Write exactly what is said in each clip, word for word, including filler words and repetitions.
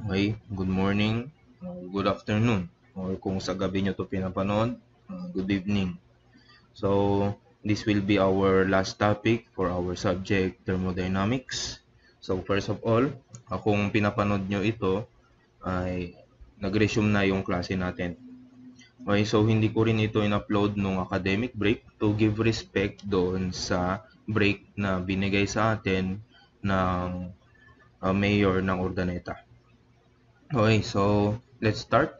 Okay, good morning, uh, good afternoon, or kung sa gabi nyo to pinapanood, uh, good evening. So, this will be our last topic for our subject, thermodynamics. So, first of all, uh, kung pinapanood nyo ito, ay nag-resume na yung klase natin. Okay, so hindi ko rin ito in-upload nung academic break to give respect doon sa break na binigay sa atin ng uh, mayor ng Urdaneta. Okay, so let's start.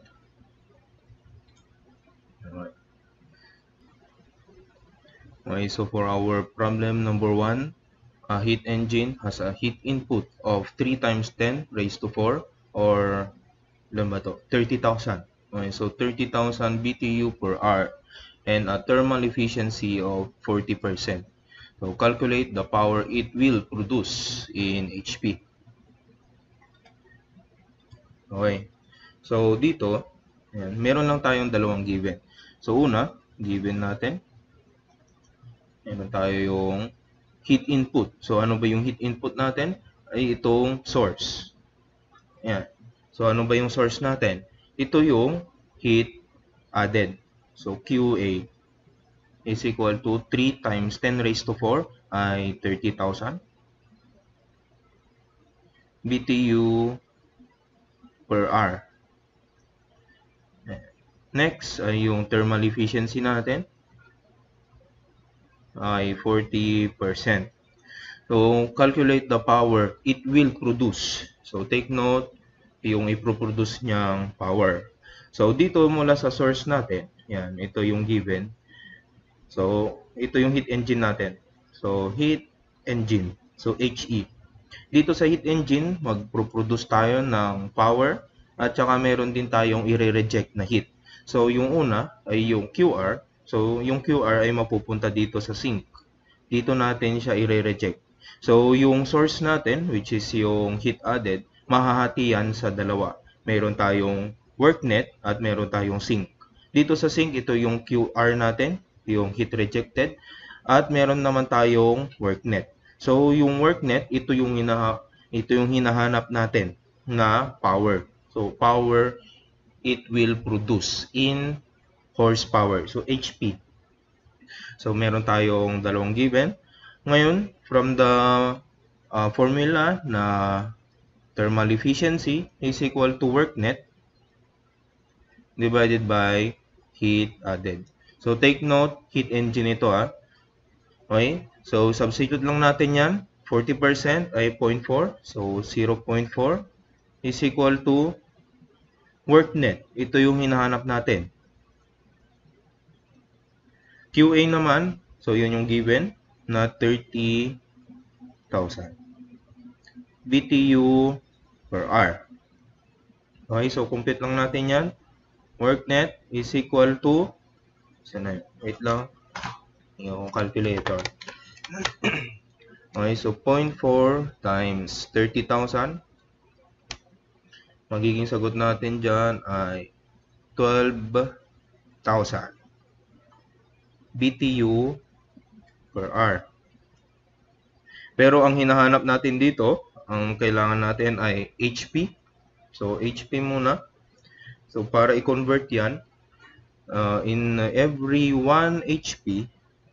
Okay, so for our problem number one, a heat engine has a heat input of three times ten raised to four or ilan ba to? thirty thousand. Okay, so thirty thousand B T U per hour and a thermal efficiency of forty percent. So calculate the power it will produce in H P. Okay. So dito, ayan, meron lang tayong dalawang given. So una, given natin, meron tayo yung heat input. So, ano ba yung heat input natin? Ay itong source. Ayan. So, ano ba yung source natin? Ito yung heat added. So, Q A is equal to three times ten raised to four ay thirty thousand B T U per hour. Next ay yung thermal efficiency natin ay forty percent. So, calculate the power it will produce. So, take note yung i-produce niyang power. So, dito mula sa source natin, yan, ito yung given. So, ito yung heat engine natin. So, heat engine. So, H E. Dito sa heat engine, mag-produce tayo ng power at saka meron din tayong i-reject na heat. So, yung una ay yung Q R. So, yung Q R ay mapupunta dito sa sink. Dito natin siya i-reject. So, yung source natin, which is yung heat added, mahahati yan sa dalawa. Meron tayong work net at meron tayong sink. Dito sa sink, ito yung Q R natin, yung heat rejected, at meron naman tayong work net. So, yung work net, ito yung, hinaha ito yung hinahanap natin na power. So, power it will produce in horsepower. So, H P. So, meron tayong dalawang given. Ngayon, from the uh, formula na thermal efficiency is equal to work net divided by heat added. So, take note, heat engine ito ah. Okay? So, substitute lang natin yan. forty percent ay zero point four. So, zero point four is equal to work net. Ito yung hinahanap natin. Q A naman, so yun yung given na thirty thousand B T U per hour. Okay, so compute lang natin yan. Work net is equal to, sana, wait lang, yung calculator. Okay, so zero point four times thirty thousand. Magiging sagot natin dyan ay twelve thousand B T U per hour. Pero ang hinahanap natin dito, ang kailangan natin ay H P. So, H P muna. So, para i-convert yan, uh, in every one H P,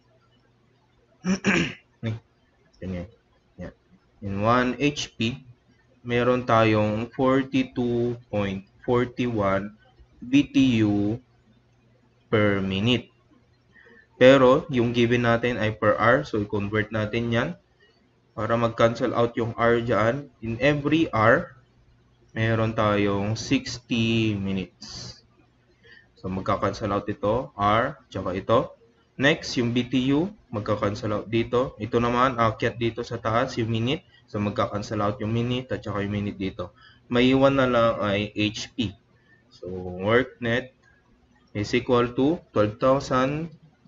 in one H P, meron tayong forty-two point four one B T U per minute. Pero, yung given natin ay per hour. So, i-convert natin yan. Para mag-cancel out yung R dyan. In every hour, meron tayong sixty minutes. So, magka-cancel out ito. R, tsaka ito. Next, yung B T U, magka-cancel out dito. Ito naman, akyat dito sa taas, yung minute. So, magka-cancel out yung minute at tsaka yung minute dito. May iwan na lang ay H P. So, work net is equal to twelve thousand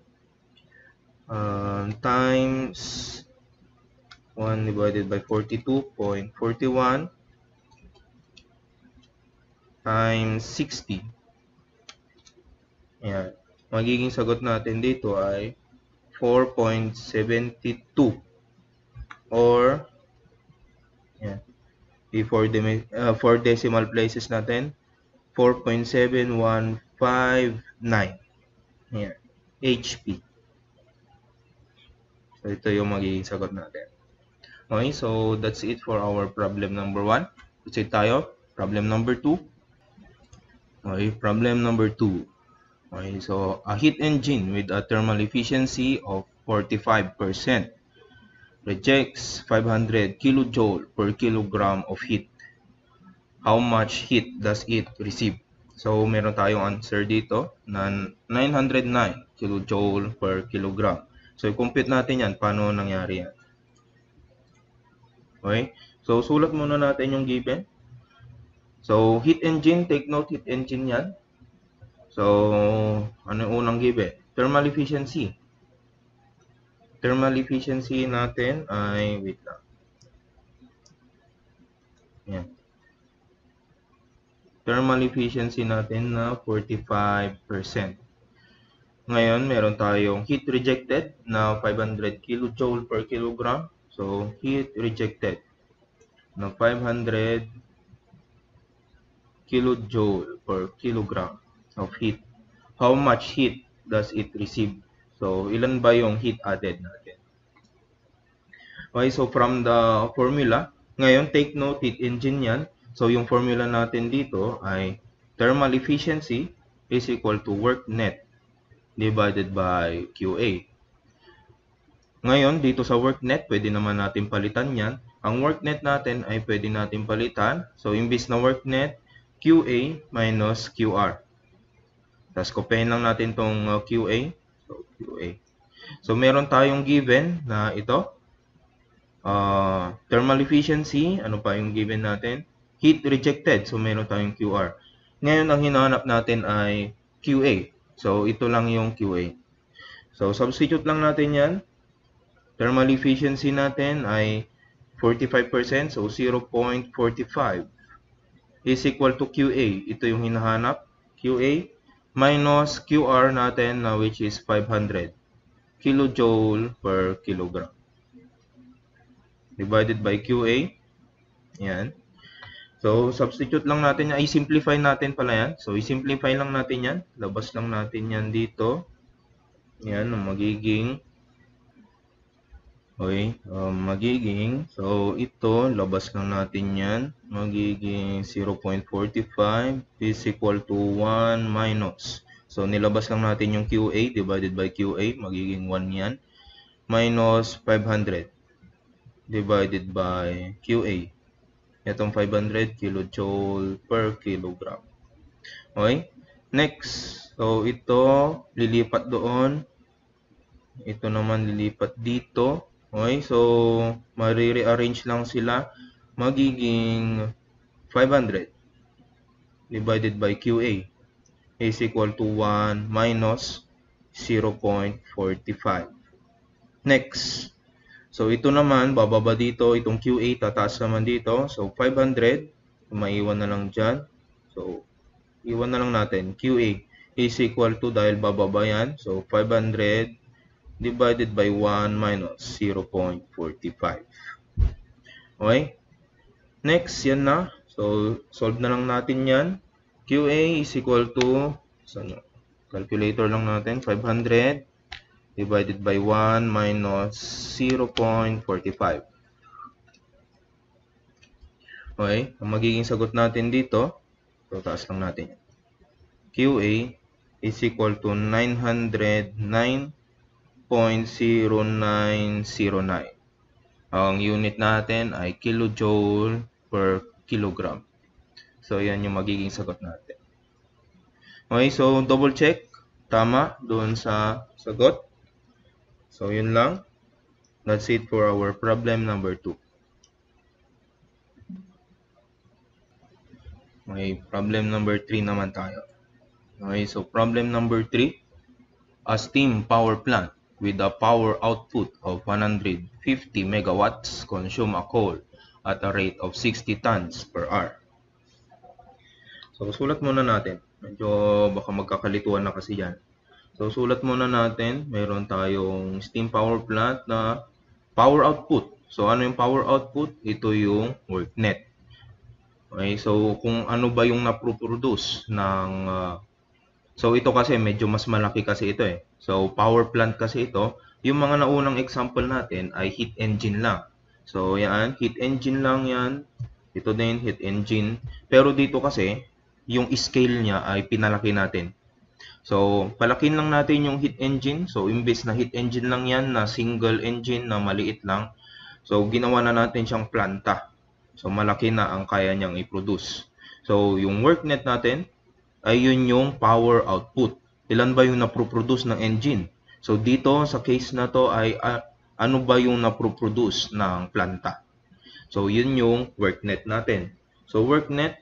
uh, times one divided by forty-two point four one times sixty. Ayan. Magiging sagot natin dito ay four point seven two or ayan, four uh, four decimal places natin, four point seven one five nine. Yan. H P. So, ito yung magiging sagot natin. Okay, so that's it for our problem number one. Proceed tayo. Problem number two. Okay, problem number two. Okay, so a heat engine with a thermal efficiency of forty-five percent rejects five hundred kilojoule per kilogram of heat. How much heat does it receive? So, meron tayong answer dito na nine hundred nine kilojoule per kilogram. So, i-compute natin yan. Paano nangyari yan? Okay? So, sulat muna natin yung given. So, heat engine, take note, heat engine yan. So, ano yung unang given? Thermal efficiency. Thermal efficiency natin ay, wait lang. Yan. Thermal efficiency natin na forty-five percent. Ngayon, meron tayong heat rejected na five hundred kilojoule per kilogram. So, heat rejected na five hundred kilojoule per kilogram of heat. How much heat does it receive? So, ilan ba yung heat added natin? Okay, so from the formula, ngayon take note, heat engine yan. So, yung formula natin dito ay thermal efficiency is equal to work net divided by Q A. Ngayon, dito sa work net, pwede naman natin palitan yan. Ang work net natin ay pwede natin palitan. So, imbis na work net, Q A minus Q R. Tapos, kopyahin lang natin itong uh, Q A. So, Q A. So, meron tayong given na ito. Uh, thermal efficiency, ano pa yung given natin? Heat rejected, so meron tayong Q R. Ngayon, ang hinahanap natin ay Q A. So, ito lang yung Q A. So, substitute lang natin yan. Thermal efficiency natin ay forty-five percent, so zero point four five is equal to Q A. Ito yung hinahanap, Q A, minus Q R natin, na which is five hundred kilojoule per kilogram. Divided by Q A. Yan. So, substitute lang natin yan. I-simplify natin pala yan. So, i-simplify lang natin yan. Labas lang natin yan dito. Yan, magiging okay, um, magiging so, ito, labas lang natin yan. Magiging zero point four five is equal to one minus. So, nilabas lang natin yung Q A divided by Q A. Magiging one yan. Minus five hundred divided by Q A. Itong five hundred kilojoule per kilogram. Okay? Next. So, ito, lilipat doon. Ito naman lilipat dito. Okay? So, mari-rearrange lang sila. Magiging five hundred divided by Q A is equal to one minus zero point four five. Next. So, ito naman, bababa dito. Itong Q A, tataas naman dito. So, five hundred. Maiwan na lang dyan. So, iwan na lang natin. Q A is equal to, dahil bababa yan. So, five hundred divided by one minus zero point four five. Okay? Next, yan na. So, solve na lang natin yan. Q A is equal to, saan, calculator lang natin, five hundred divided by one minus zero point four five. Okay, ang magiging sagot natin dito, so taas lang natin. Q A is equal to nine hundred nine point zero nine zero nine. Ang unit natin ay kilojoule per kilogram. So, yan yung magiging sagot natin. Okay, so double check. Tama doon sa sagot. So, yun lang. That's it for our problem number two. Okay, problem number three naman tayo. Okay, so problem number three. A steam power plant with a power output of one hundred fifty megawatts consume a coal at a rate of sixty tons per hour. So, sulat muna natin. Medyo baka magkakalituan na kasi yan. So, sulat muna natin, mayroon tayong steam power plant na power output. So, ano yung power output? Ito yung work net. Okay, so kung ano ba yung naproproduce ng uh, so ito kasi medyo mas malaki kasi ito eh. So power plant kasi ito, yung mga naunang example natin ay heat engine lang. So yan, heat engine lang yan. Ito din heat engine. Pero dito kasi yung scale niya ay pinalaki natin. So palakin lang natin yung heat engine. So imbes na heat engine lang yan na single engine na maliit lang. So ginawa na natin siyang planta. So malaki na ang kaya niyang i-produce. So yung work net natin ay yun yung power output. Ilan ba yung naproproduce ng engine? So dito sa case na to ay uh, ano ba yung naproproduce ng planta? So yun yung work net natin. So work net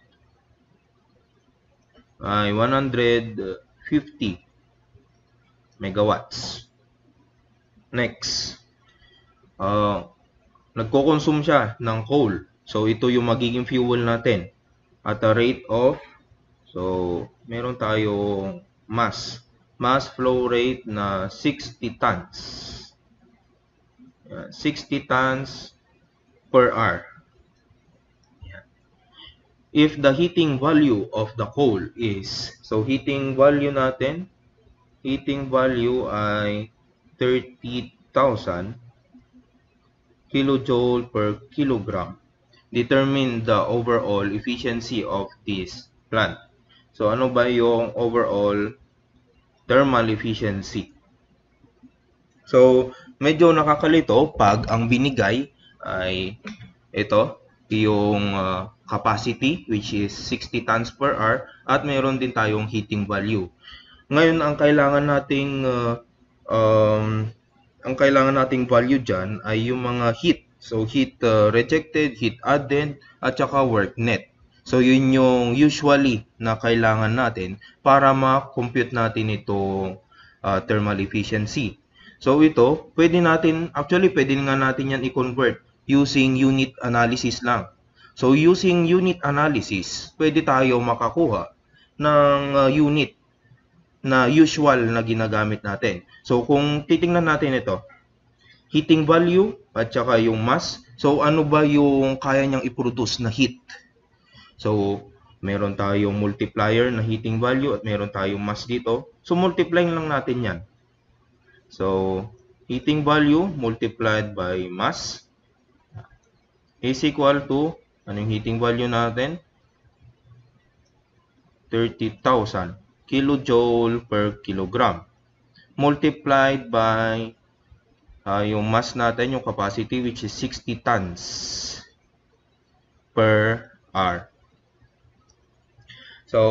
ay one hundred fifty megawatts. Next, uh, nagko-consume siya ng coal. So ito yung magiging fuel natin at a rate of, so meron tayong mass mass flow rate na sixty tons. Yan, sixty tons per hour. Yan. If the heating value of the coal is, so heating value natin, heating value ay thirty thousand kilojoule per kilogram. Determine the overall efficiency of this plant. So ano ba yung overall thermal efficiency? So medyo nakakalito pag ang binigay ay ito, yung uh, capacity which is sixty tons per hour at meron din tayong heating value. Ngayon ang kailangan nating uh, um, ang kailangan nating value dyan ay yung mga heat. So heat uh, rejected, heat added, at saka work net. So yun yung usually na kailangan natin para ma-compute natin itong uh, thermal efficiency. So ito, pwede natin, actually pwede nga natin yan i-convert using unit analysis lang. So using unit analysis, pwede tayo makakuha ng uh, unit na usual na ginagamit natin. So kung titingnan natin ito, heating value at saka yung mass. So ano ba yung kaya niyang i-produce na heat? So meron tayong multiplier na heating value at meron tayong mass dito. So multiply lang natin yan. So heating value multiplied by mass is equal to, anong heating value natin? thirty thousand kilojoule per kilogram multiplied by uh, yung mass natin, yung capacity which is sixty tons per hour. So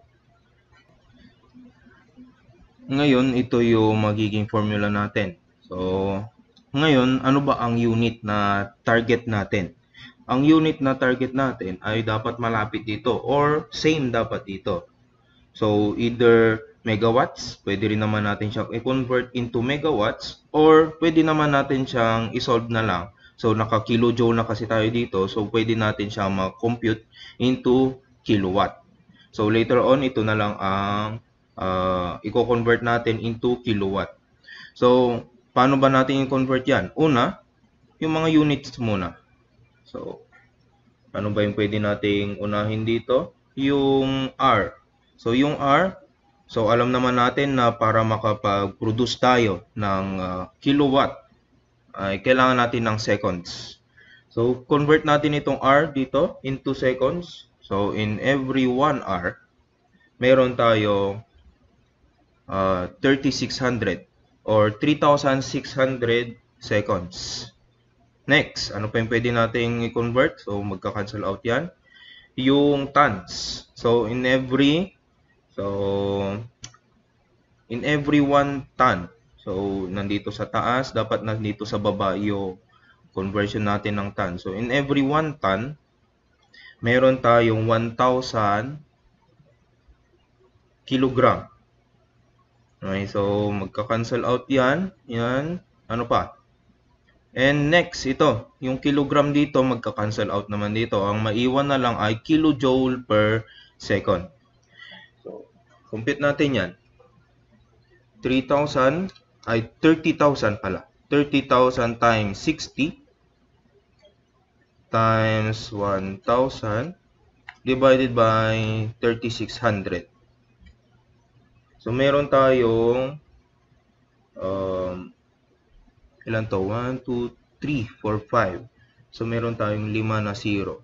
ngayon ito yung magiging formula natin. So ngayon ano ba ang unit na target natin? Ang unit na target natin ay dapat malapit dito or same dapat dito. So either megawatts, pwede rin naman natin siyang i-convert into megawatts or pwede naman natin siyang i-solve na lang. So naka-kilojoule na kasi tayo dito, so pwede natin siyang ma-compute into kilowatt. So later on, ito na lang ang uh, i-convert natin into kilowatt. So paano ba natin i-convert yan? Una, yung mga units muna. So ano ba yung pwede nating unahin dito? Yung R. So yung R, so alam naman natin na para makapag-produce tayo ng uh, kilowatt, ay kailangan natin ng seconds. So convert natin itong R dito into seconds. So in every one hour, meron tayo uh, thirty-six hundred or three thousand six hundred seconds. Next, ano pa yung pwede nating i-convert? So magka-cancel out yan. Yung tons. So in every So, in every one ton, so nandito sa taas, dapat nandito sa baba yung conversion natin ng ton. So, in every one ton, meron tayong one thousand kilogram. Okay, so magka-cancel out yan. Yan. Ano pa? And next, ito. Yung kilogram dito, magka-cancel out naman dito. Ang maiwan na lang ay kilojoule per second. Compute natin yan. three thousand ay thirty thousand pala. thirty thousand times sixty times one thousand divided by thirty-six hundred. So, meron tayong um, ilan to? one, two, three, four, five. So, meron tayong lima na zero.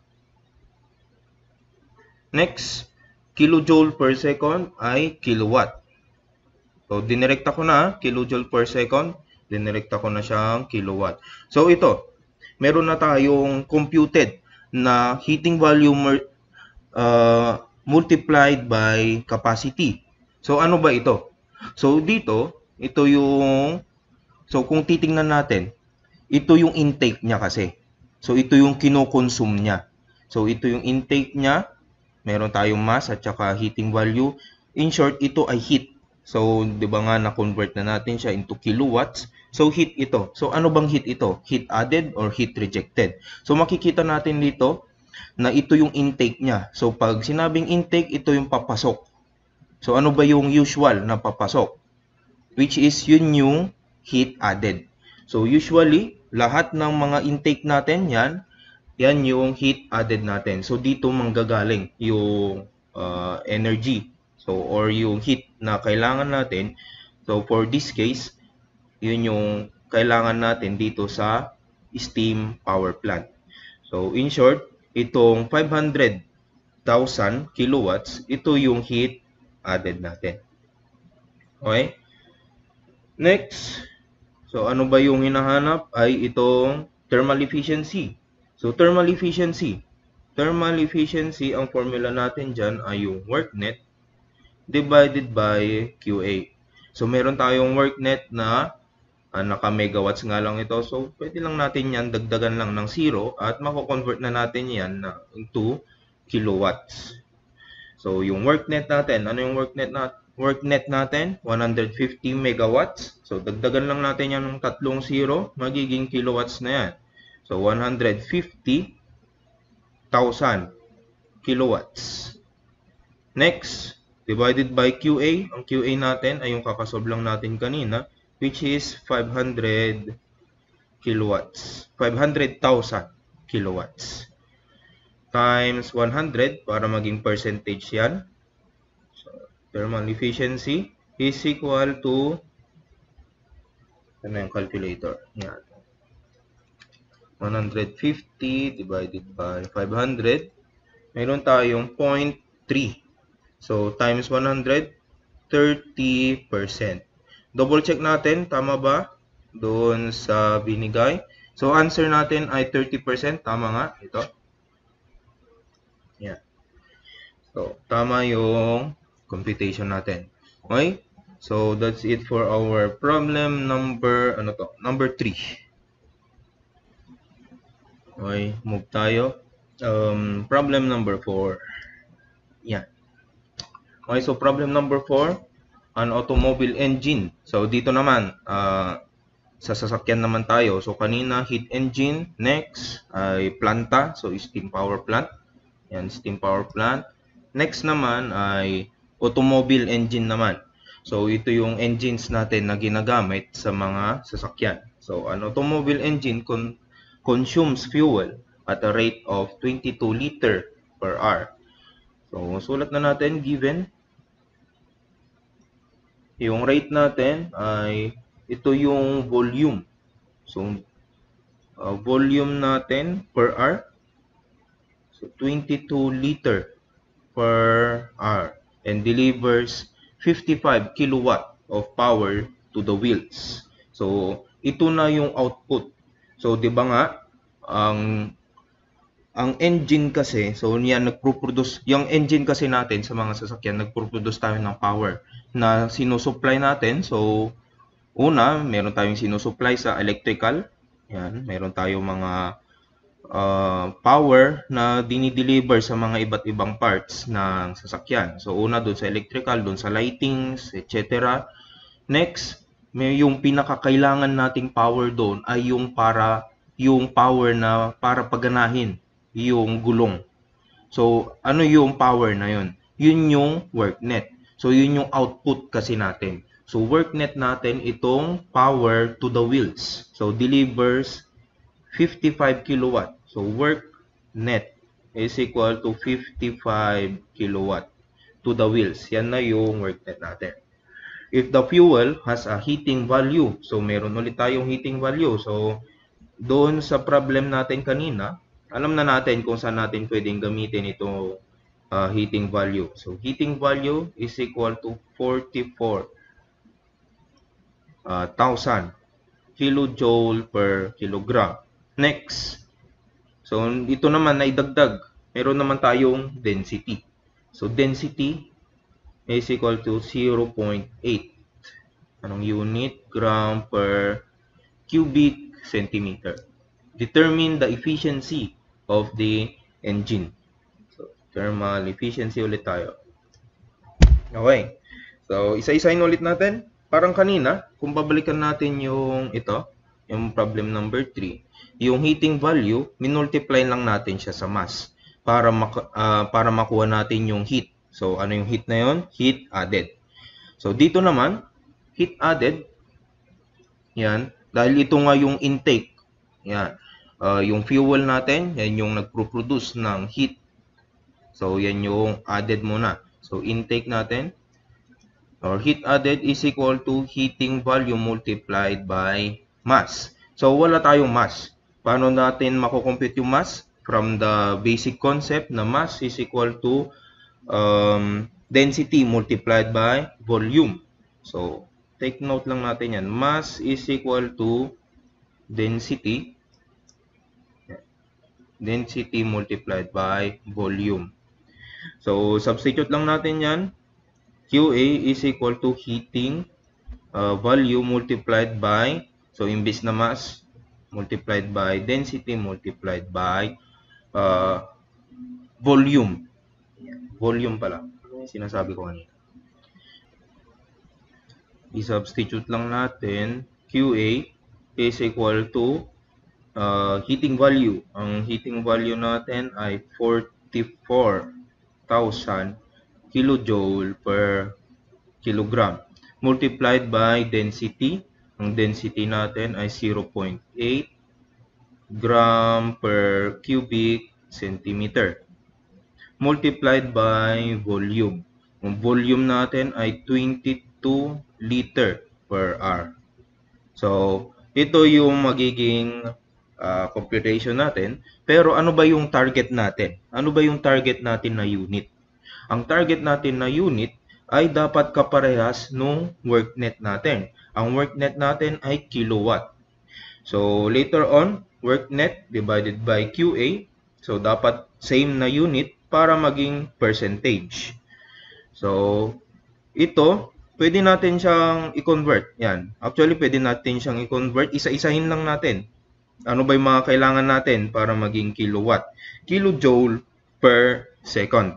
Next, kilojoule per second ay kilowatt. So, dinirekta ko na kilojoule per second. Dinirekta ko na siyang kilowatt. So, ito, meron na tayong computed na heating volume uh, multiplied by capacity. So, ano ba ito? So, dito, ito yung, so kung titingnan natin, ito yung intake niya kasi. So, ito yung kinokonsume niya. So, ito yung intake niya. Meron tayong mass at saka heating value. In short, ito ay heat. So, di ba nga na-convert na natin siya into kilowatts. So, heat ito. So, ano bang heat ito? Heat added or heat rejected? So, makikita natin dito na ito yung intake niya. So, pag sinabing intake, ito yung papasok. So, ano ba yung usual na papasok? Which is yun yung heat added. So, usually, lahat ng mga intake natin, yan, yan yung heat added natin. So, dito manggagaling yung uh, energy. So, or yung heat na kailangan natin. So, for this case, yun yung kailangan natin dito sa steam power plant. So, in short, itong five hundred thousand kilowatts, ito yung heat added natin. Okay? Next, so ano ba yung hinahanap ay itong thermal efficiency. So, thermal efficiency. Thermal efficiency, ang formula natin dyan ay yung work net divided by Q A. So, meron tayong work net na uh, naka-megawatts nga lang ito. So, pwede lang natin yan, dagdagan lang ng zero at mako-convert na natin yan na into kilowatts. So, yung work net natin, ano yung work net natin? Work net natin, one hundred fifty megawatts. So, dagdagan lang natin yan ng tatlong zero, magiging kilowatts na yan. So, one hundred fifty thousand kilowatts. Next, divided by Q A. Ang Q A natin ay yung kakasob lang natin kanina, which is five hundred kilowatts. five hundred thousand kilowatts. Times one hundred para maging percentage yan. So, thermal efficiency is equal to, ano yung calculator? Yan. one hundred fifty divided by five hundred. Mayroon tayong zero point three. So, times one hundred, thirty percent. Double check natin, tama ba? Doon sa binigay. So, answer natin ay thirty percent. Tama nga, ito. Yan. So, tama yung computation natin. Okay? So, that's it for our problem number, ano to? Number three. Okay, move tayo. Um, problem number four. Yan. Okay, so problem number four, an automobile engine. So, dito naman, uh, sa sasakyan naman tayo. So, kanina, heat engine. Next, ay planta. So, steam power plant. Yan, steam power plant. Next naman, ay automobile engine naman. So, ito yung engines natin na ginagamit sa mga sasakyan. So, an automobile engine con consumes fuel at a rate of twenty-two liter per hour. So, sulat na natin, given. Yung rate natin ay ito yung volume. So, uh, volume natin per hour. So, twenty-two liter per hour. And delivers fifty-five kilowatt of power to the wheels. So, ito na yung output. So, di ba nga, ang ang engine kasi, so yan nagpo-produce, yung engine kasi natin sa mga sasakyan, nagpo-produce tayo ng power na sinusupply natin. So, una, meron tayong sinusupply sa electrical. Yan, meron tayong mga uh, power na dinideliver sa mga iba't ibang parts ng sasakyan. So, una doon sa electrical, doon sa lightings, et cetera. Next, may yung pinakakailangan nating power doon ay yung para yung power na para paganahin yung gulong. So, ano yung power na yun? Yun yung work net. So, yun yung output kasi natin. So, work net natin itong power to the wheels. So, delivers fifty-five kilowatt. So, work net is equal to fifty-five kilowatt to the wheels. Yan na yung work net natin. If the fuel has a heating value, so meron ulit tayong heating value. So, doon sa problem natin kanina, alam na natin kung saan natin pwedeng gamitin ito uh, heating value. So, heating value is equal to forty-four thousand kilojoule per kilogram. Next, so ito naman na idagdag, meron naman tayong density. So, density is equal to zero point eight. Anong unit? Gram per cubic centimeter. Determine the efficiency of the engine. So, thermal efficiency ulit tayo. Okay. So, isa-isahin ulit natin. Parang kanina, kung babalikan natin yung ito, yung problem number three, yung heating value, minultiply lang natin siya sa mass para, mak uh, para makuha natin yung heat. So, ano yung heat na yun? Heat added. So, dito naman, heat added, yan, dahil ito nga yung intake, yan, uh, yung fuel natin, yan yung nagpo-produce ng heat. So, yan yung added muna. So, intake natin, or heat added is equal to heating value multiplied by mass. So, wala tayong mass. Paano natin makukompute yung mass? From the basic concept na mass is equal to um, density multiplied by volume. So, take note lang natin yan. Mass is equal to density. Density multiplied by volume. So, substitute lang natin yan. Q A is equal to heating uh, value multiplied by, so imbis na mass, multiplied by density multiplied by uh, volume. Volume pala. Sinasabi ko kanina. I-substitute lang natin. Q A is equal to uh, heating value. Ang heating value natin ay forty-four thousand kilojoule per kilogram multiplied by density. Ang density natin ay zero point eight gram per cubic centimeter multiplied by volume. Ang volume natin ay twenty-two liter per hour. So, ito yung magiging uh, computation natin. Pero ano ba yung target natin? Ano ba yung target natin na unit? Ang target natin na unit ay dapat kaparehas nung work net natin. Ang work net natin ay kilowatt. So, later on, work net divided by Q A. So, dapat same na unit para maging percentage. So, ito, pwede natin siyang i-convert. Yan. Actually, pwede natin siyang i-convert. Isa-isahin lang natin. Ano ba yung mga kailangan natin para maging kilowatt? Kilojoule per second.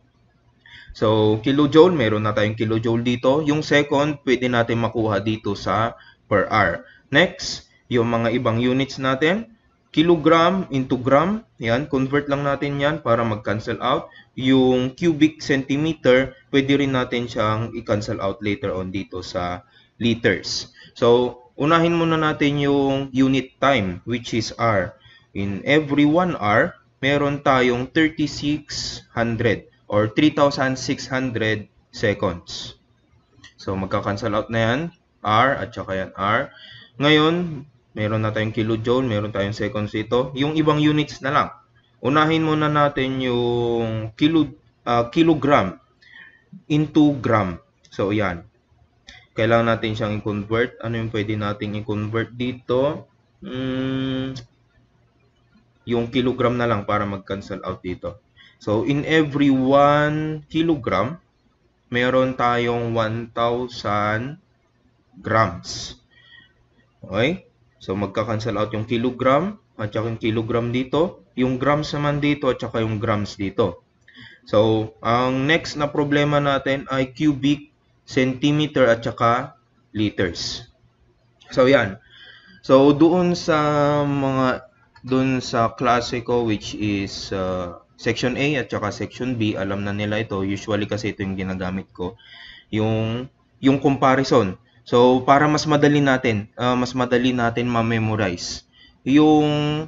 So, kilojoule, meron na tayong kilojoule dito. Yung second, pwede natin makuha dito sa per hour. Next, yung mga ibang units natin, kilogram into gram, yan, convert lang natin yan para mag-cancel out. Yung cubic centimeter, pwede rin natin siyang i-cancel out later on dito sa liters. So, unahin muna natin yung unit time, which is R. In every one hour, meron tayong thirty-six hundred or three thousand six hundred seconds. So, magka-cancel out na yan, R at saka yan R. Ngayon, meron na tayong kilojoule, meron tayong seconds dito. Yung ibang units na lang. Unahin muna natin yung kilo, uh, kilogram into gram. So, yan. Kailangan natin siyang i-convert. Ano yung pwede natin i-convert dito? Hmm, yung kilogram na lang para mag-cancel out dito. So, in every one kilogram, meron tayong one thousand grams. Okay? So, magka-cancel out yung kilogram at saka yung kilogram dito. Yung grams naman dito at saka yung grams dito. So, ang next na problema natin ay cubic centimeter at saka liters. So, yan. So, doon sa mga, doon sa klase ko which is uh, Section A at saka Section B, alam na nila ito. Usually kasi ito yung ginagamit ko. Yung, yung comparison. So, para mas madali natin, uh, mas madali natin ma-memorize yung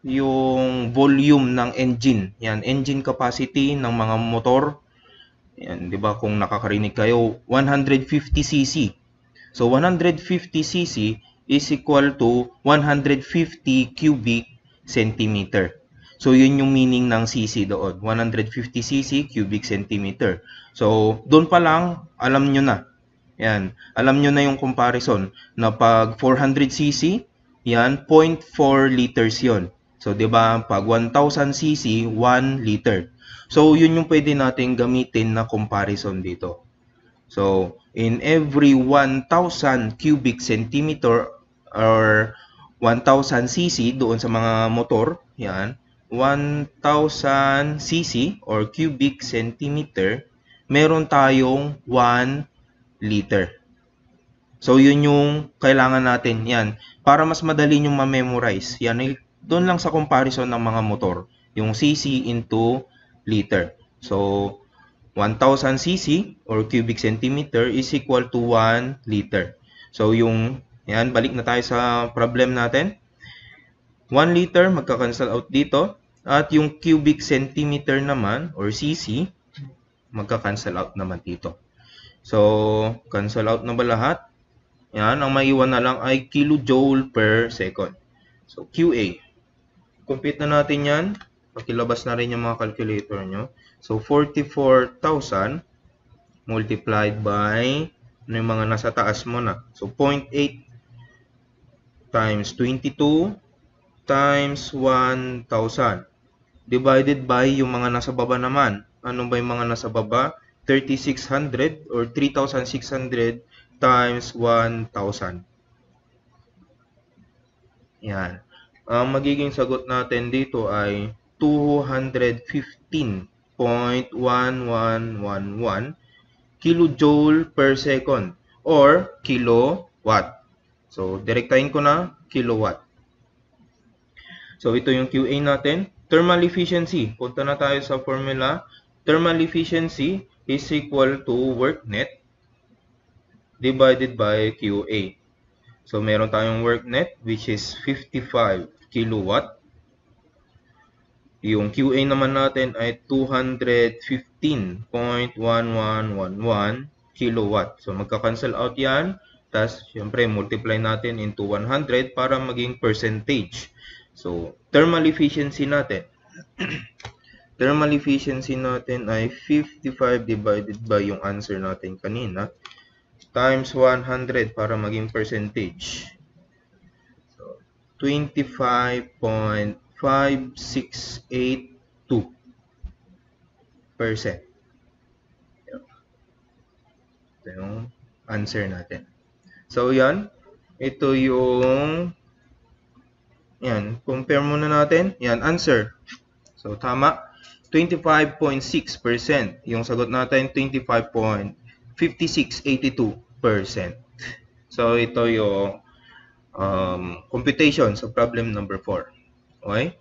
yung volume ng engine. Yan, engine capacity ng mga motor. Yan, 'di ba? Kung nakakarinig kayo, one hundred fifty c c. So one hundred fifty c c is equal to one hundred fifty cubic centimeter. So yun yung meaning ng cc doon, one hundred fifty c c cubic centimeter. So doon pa lang alam nyo na. Yan, alam nyo na yung comparison na pag four hundred c c, yan zero point four liters yon. So 'di ba, pag one thousand c c, one liter. So yun yung pwede nating gamitin na comparison dito. So in every one thousand cubic centimeter or one thousand c c doon sa mga motor, yan, one thousand c c or cubic centimeter, meron tayong one liter. So yun yung kailangan natin, yan, para mas madali yung ma-memorize. Yan, doon lang sa comparison ng mga motor, yung cc into liter. So one thousand c c or cubic centimeter is equal to one liter. So yung, yan, balik na tayo sa problem natin. one liter, magka-cancel out dito. At yung cubic centimeter naman, or cc, magka-cancel out naman dito. So, cancel out na ba lahat? Yan, ang maiwan na lang ay kilojoule per second. So, Q A. Compute na natin yan. Pakilabas na rin yung mga calculator nyo. So, forty-four thousand multiplied by, ano yung mga nasa taas mo na? So, zero point eight times twenty-two times one thousand. Divided by yung mga nasa baba naman. Ano ba yung mga nasa baba? thirty-six hundred or three thousand six hundred times one thousand. Yan. Ang magiging sagot natin dito ay two hundred fifteen point one one one one kilojoule per second or kilowatt. So, direktahin ko na kilowatt. So, ito yung Q A natin. Thermal efficiency. Punta na tayo sa formula. Thermal efficiency is equal to work net divided by Q A. So, meron tayong work net which is fifty-five kilowatt. Yung Q A naman natin ay two hundred fifteen point one one one one kilowatt. So, magka-cancel out yan. Tapos, syempre, multiply natin into one hundred para maging percentage. So, thermal efficiency natin. Thermal efficiency natin ay fifty-five divided by yung answer natin kanina times one hundred para maging percentage. So, twenty-five point five six eight two percent. Ito yung answer natin. So, yan. Ito yung, yan, compare muna natin. Yan, answer. So, tama. twenty-five point six percent. Yung sagot natin, twenty-five point five six eight two percent. So, ito yung um, computation sa problem number four. Okay?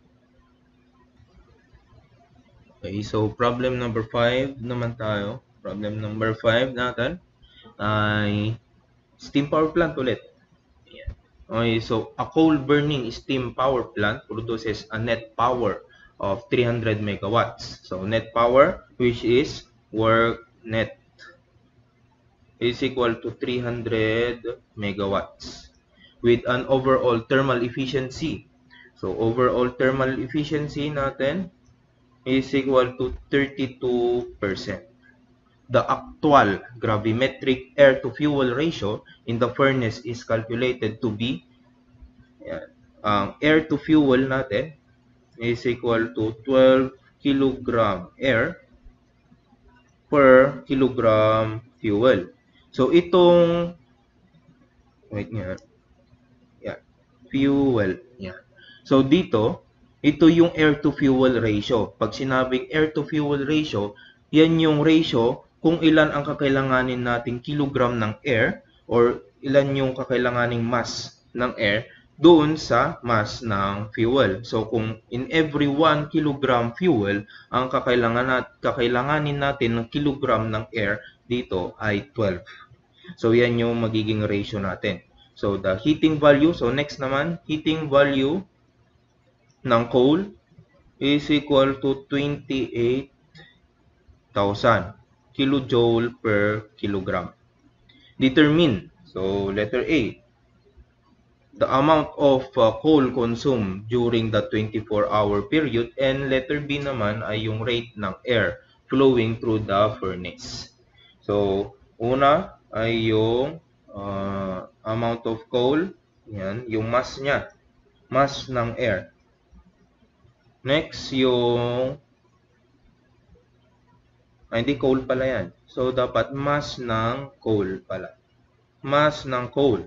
Okay, so problem number five naman tayo. Problem number five natin ay steam power plant ulit. Okay, so a coal-burning steam power plant produces a net power of three hundred megawatts. So net power, which is work net, is equal to three hundred megawatts with an overall thermal efficiency. So overall thermal efficiency natin is equal to thirty-two percent. The actual gravimetric air-to-fuel ratio in the furnace is calculated to be, yan, ang air-to-fuel natin is equal to twelve kilogram air per kilogram fuel. So, itong, wait nga, yan, fuel, yan. So, dito, ito yung air-to-fuel ratio. Pag sinabing air-to-fuel ratio, yan yung ratio kung ilan ang kakailanganin nating kilogram ng air or ilan yung kakailanganing mass ng air doon sa mass ng fuel. So, kung in every one kilogram fuel, ang kakailangan nat kakailanganin natin ng kilogram ng air dito ay twelve. So, yan yung magiging ratio natin. So, the heating value. So, next naman, heating value ng coal is equal to twenty-eight thousand kilojoule per kilogram. Determine. So, letter A, the amount of uh, coal consumed during the twenty-four hour period, and letter B naman ay yung rate ng air flowing through the furnace. So, una ay yung uh, amount of coal, yan, yung mass niya, mass ng air. Next, yung ay, hindi coal pala yan. So, dapat mass ng coal pala. Mass ng coal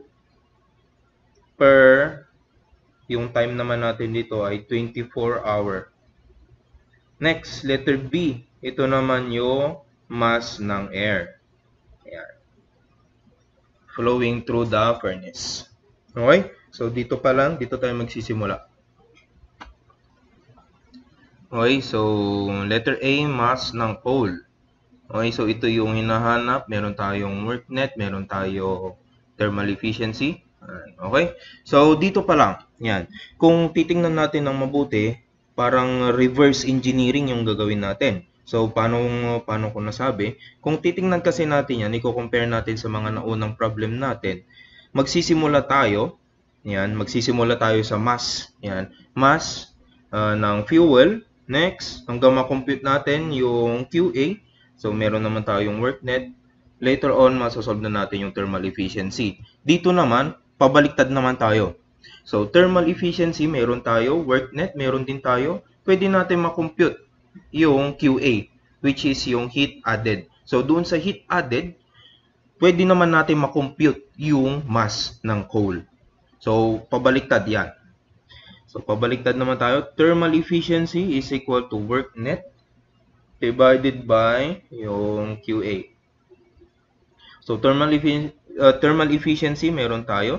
per, yung time naman natin dito ay twenty-four hour. Next, letter B. Ito naman yung mass ng air. Ayan. Flowing through the furnace. Okay? So, dito pa lang, dito tayo magsisimula. Okay, so letter A, mass ng coal. Okay, so ito yung hinahanap. Meron tayong work net, meron tayo thermal efficiency. Okay, so dito pa lang. Yan. Kung titingnan natin ng mabuti, parang reverse engineering yung gagawin natin. So, paano, paano ko nasabi? Kung titingnan kasi natin yan, i-compare natin sa mga naunang problem natin, magsisimula tayo, yan, magsisimula tayo sa mass. Yan, mass uh, ng fuel. Next, hanggang ma-compute natin yung Q A. So, meron naman tayong work net. Later on, masasolve na natin yung thermal efficiency. Dito naman, pabaliktad naman tayo. So, thermal efficiency, meron tayo. Work net, meron din tayo. Pwede natin ma-compute yung Q A, which is yung heat added. So, doon sa heat added, pwede naman natin ma-compute yung mass ng coal. So, pabaliktad yan. So, pabaliktad naman tayo. Thermal efficiency is equal to work net divided by yung Q A. So, thermal, effi uh, thermal efficiency, meron tayo.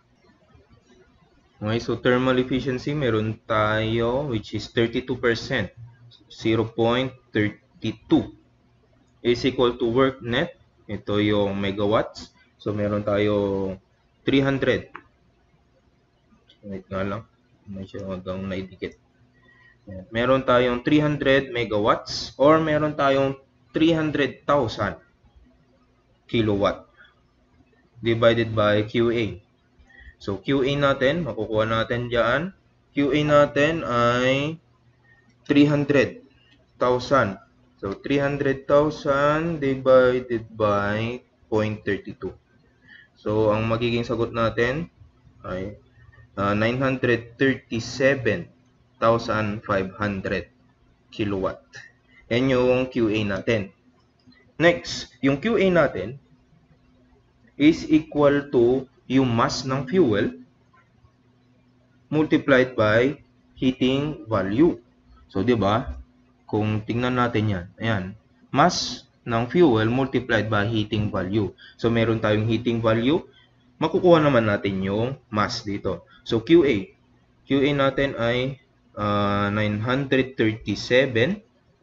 Okay, so thermal efficiency, meron tayo, which is thirty-two percent. zero point three two is equal to work net. Ito yung megawatts. So, meron tayo three hundred. Wait nga lang. May siya hanggang naidikit. Meron tayong three hundred megawatts or meron tayong three hundred thousand kilowatt divided by Q A. So, Q A natin, makukuha natin dyan. Q A natin ay three hundred thousand. So, three hundred thousand divided by zero point three two. So, ang magiging sagot natin ay uh, nine hundred thirty-seven thousand five hundred kilowatt. Yan yung Q A natin. Next, yung Q A natin is equal to yung mass ng fuel multiplied by heating value. So, di ba? Kung tingnan natin yan, ayan, mass ng fuel multiplied by heating value. So, meron tayong heating value, makukuha naman natin yung mass dito. So, Q A. Q A natin ay uh, nine hundred thirty-seven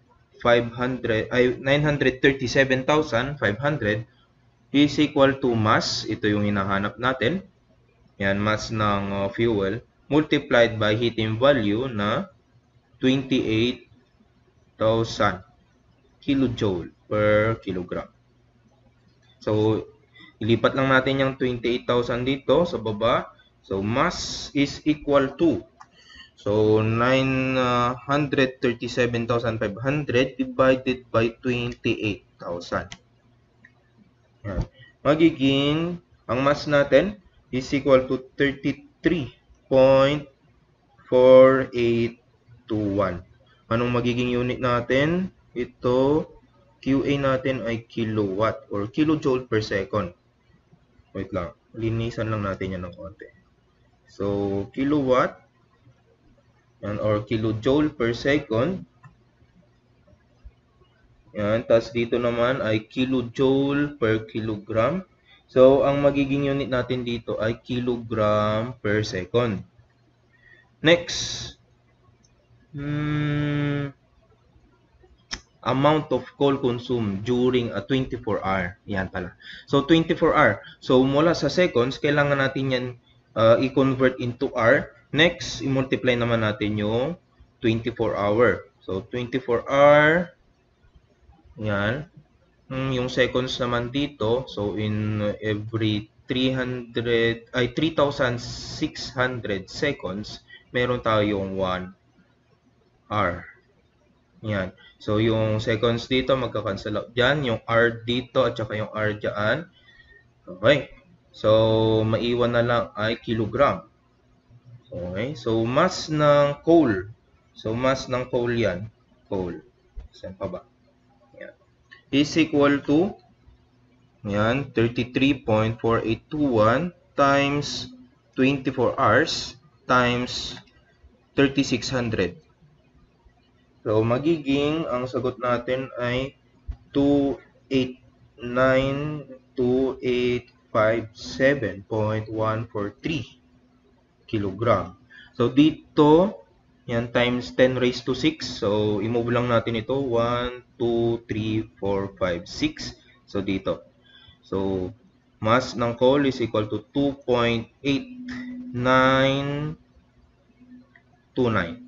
thousand five hundred is equal to mass. Ito yung hinahanap natin. Yan, mass ng uh, fuel multiplied by heating value na twenty-eight thousand kilojoule per kilogram. So, ilipat lang natin yung twenty-eight thousand dito sa baba. So, mass is equal to, so, nine hundred thirty-seven thousand five hundred divided by twenty-eight thousand. Yan. Magiging, ang mass natin is equal to thirty-three point four eight two one. Anong magiging unit natin? Ito, Q A natin ay kilowatt or kilojoule per second. Wait lang. Linisan lang natin yan ng konti. So, kilowatt yan, or kilojoule per second. Yan. Tapos dito naman ay kilojoule per kilogram. So, ang magiging unit natin dito ay kilogram per second. Next. Hmm, amount of coal consumed during a twenty-four hour. Yan pala. So, twenty-four hour. So, mula sa seconds, kailangan natin yan uh, i-convert into hour. Next, i-multiply naman natin yung twenty-four hour. So, twenty-four hour, yan. Hmm, yung seconds naman dito, so in every three hundred, ay three thousand six hundred seconds, meron tayong one hour. Yan. So, yung seconds dito, magka-cancel out dyan. Yung hour dito, at saka yung hour dyan. Okay. So, maiwan na lang ay kilogram. Okay. So, mass ng coal. So, mass ng coal yan. Coal. Saan pa ba? Yan. Is equal to, yan, thirty-three point four eight two one times twenty-four hours times thirty-six hundred. So, magiging, ang sagot natin ay two eight nine two eight five seven point one four three kilogram. So, dito, yan, times ten raised to six. So, i-move lang natin ito. one, two, three, four, five, six. So, dito. So, mass ng coal is equal to two point eight nine two nine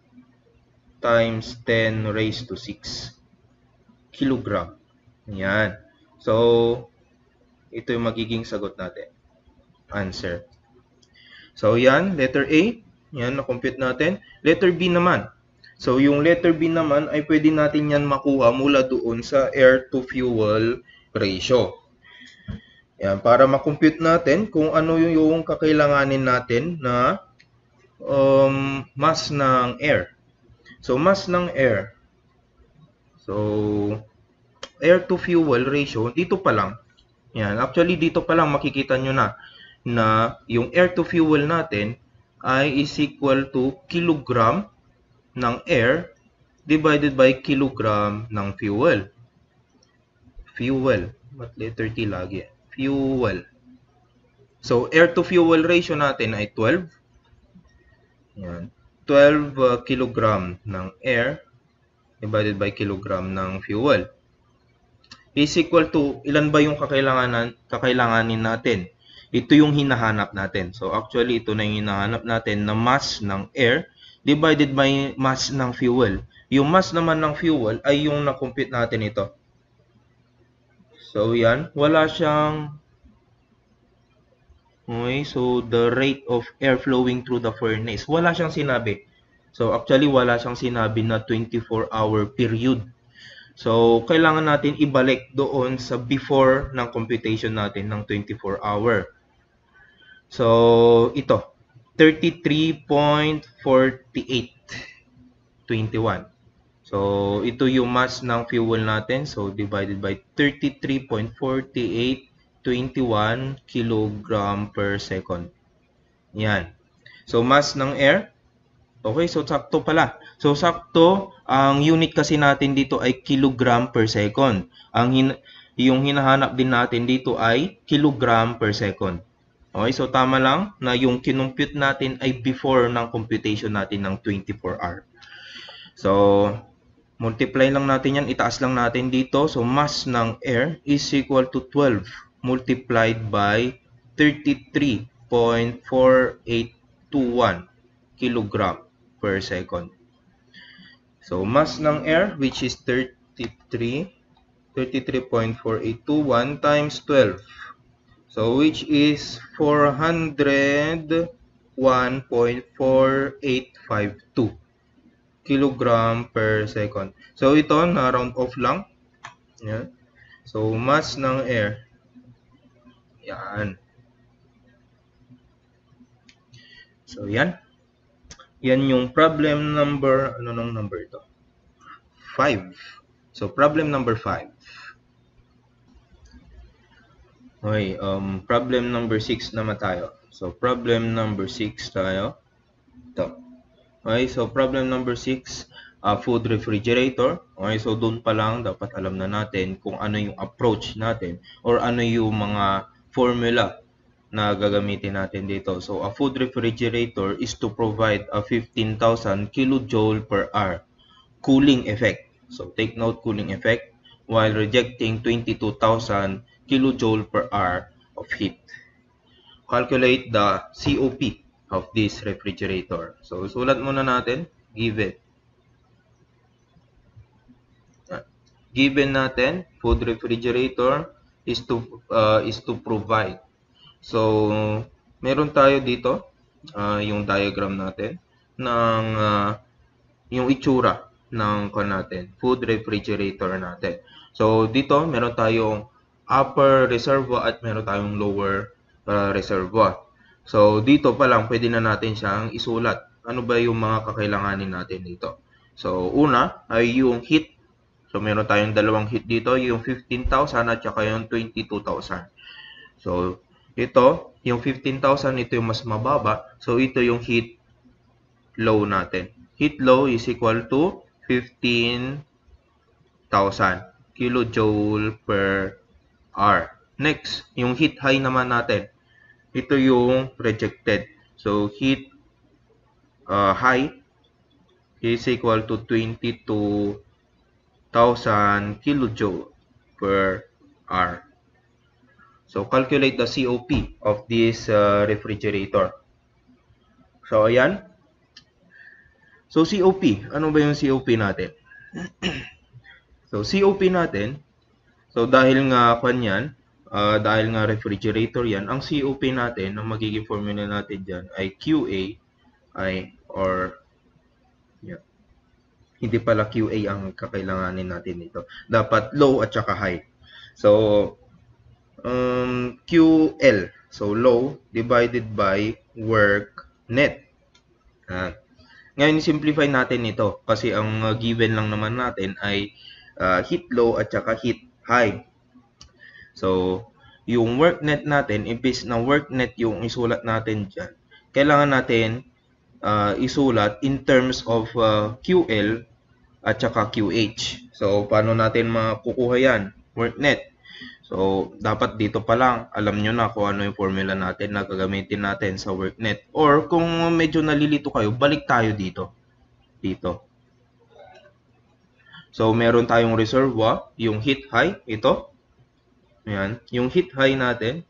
times ten raised to six kilogram. Yan. So, ito yung magiging sagot natin. Answer. So, yan. Letter A. Yan, na-compute natin. Letter B naman. So, yung letter B naman ay pwede natin yan makuha mula doon sa air to fuel ratio. Yan, para ma-compute natin kung ano yung kakailanganin natin na um, mass ng air. So, mass ng air. So, air to fuel ratio, dito pa lang. Yan, actually dito pa lang makikita nyo na na yung air to fuel natin ay is equal to kilogram ng air divided by kilogram ng fuel. Fuel. What letter T lagi? Fuel. So, air to fuel ratio natin ay twelve. Yan. twelve uh, kilogram ng air divided by kilogram ng fuel is equal to, ilan ba yung kakailanganin, kakailanganin natin? Ito yung hinahanap natin. So, actually, ito na yung hinahanap natin na mass ng air divided by mass ng fuel. Yung mass naman ng fuel ay yung na-compute natin ito. So, yan. Wala siyang, okay, so the rate of air flowing through the furnace. Wala siyang sinabi. So, actually, wala siyang sinabi na twenty-four hour period. So, kailangan natin ibalik doon sa before ng computation natin ng twenty-four hour. So, ito, thirty-three point four eight two one. So, ito yung mass ng fuel natin. So, divided by thirty-three point four eight two one kilogram per second. Yan. So, mass ng air. Okay, so sakto pala. So, sakto, ang unit kasi natin dito ay kilogram per second. Ang hin yung hinahanap din natin dito ay kilogram per second. Okay, so tama lang na yung kinumpute natin ay before ng computation natin ng twenty-four hour. So, multiply lang natin yan, itaas lang natin dito. So, mass ng air is equal to twelve multiplied by thirty-three point four eight two one kilogram per second. So, mass ng air, which is thirty-three, thirty-three point four eight two one times twelve. So, which is four hundred one point four eight five two kilogram per second. So, ito, na-round off lang. Yan. So, mass ng air. Yan. So, yan. Yan yung problem number, ano nung number ito? five. So, problem number five. Okay, um, problem number six naman tayo. So, problem number six tayo. Ito. Okay, so problem number six, uh, food refrigerator. Okay, so doon pa lang dapat alam na natin kung ano yung approach natin or ano yung mga formula na gagamitin natin dito. So, a food refrigerator is to provide a fifteen thousand kilojoule per hour cooling effect. So, take note, cooling effect, while rejecting twenty-two thousand kilojoule per hour of heat. Calculate the C O P. of this refrigerator. So, sulat muna natin, given. Given natin, food refrigerator is to uh, is to provide. So, meron tayo dito, uh, yung diagram natin ng uh, yung itsura ng kan natin, food refrigerator natin. So, dito meron tayong upper reservoir at meron tayong lower uh, reservoir. So, dito pa lang pwede na natin siyang isulat. Ano ba yung mga kakailanganin natin dito? So, una ay yung heat. So, meron tayong dalawang heat dito, yung fifteen thousand at saka yung twenty-two thousand. So, ito, yung fifteen thousand, ito yung mas mababa. So, ito yung heat low natin. Heat low is equal to fifteen thousand kilojoule per hour. Next, yung heat high naman natin. Ito yung rejected. So, heat uh, high is equal to twenty-two thousand kilojoule per hour. So, calculate the C O P of this uh, refrigerator. So, ayan. So, C O P. Ano ba yung C O P natin? So, C O P natin, so dahil nga kwan yan, uh, dahil nga refrigerator yan, ang C O P natin, ang magiging formula natin dyan ay Q A ay, or, yeah, hindi pala Q A ang kakailanganin natin dito. Dapat low at saka high. So, um, Q L, so low divided by work net. Uh, ngayon, simplify natin ito kasi ang uh, given lang naman natin ay uh, heat low at saka heat high. So, yung work net natin, imbis na work net yung isulat natin dyan, kailangan natin uh, isulat in terms of uh, Q L at saka Q H. So, paano natin makukuha yan? Work net. So, dapat dito pa lang, alam nyo na kung ano yung formula natin na gagamitin natin sa work net. Or, kung medyo nalilito kayo, balik tayo dito. Dito. So, meron tayong reservoir, yung heat high, ito. Ayan. Yung heat high natin.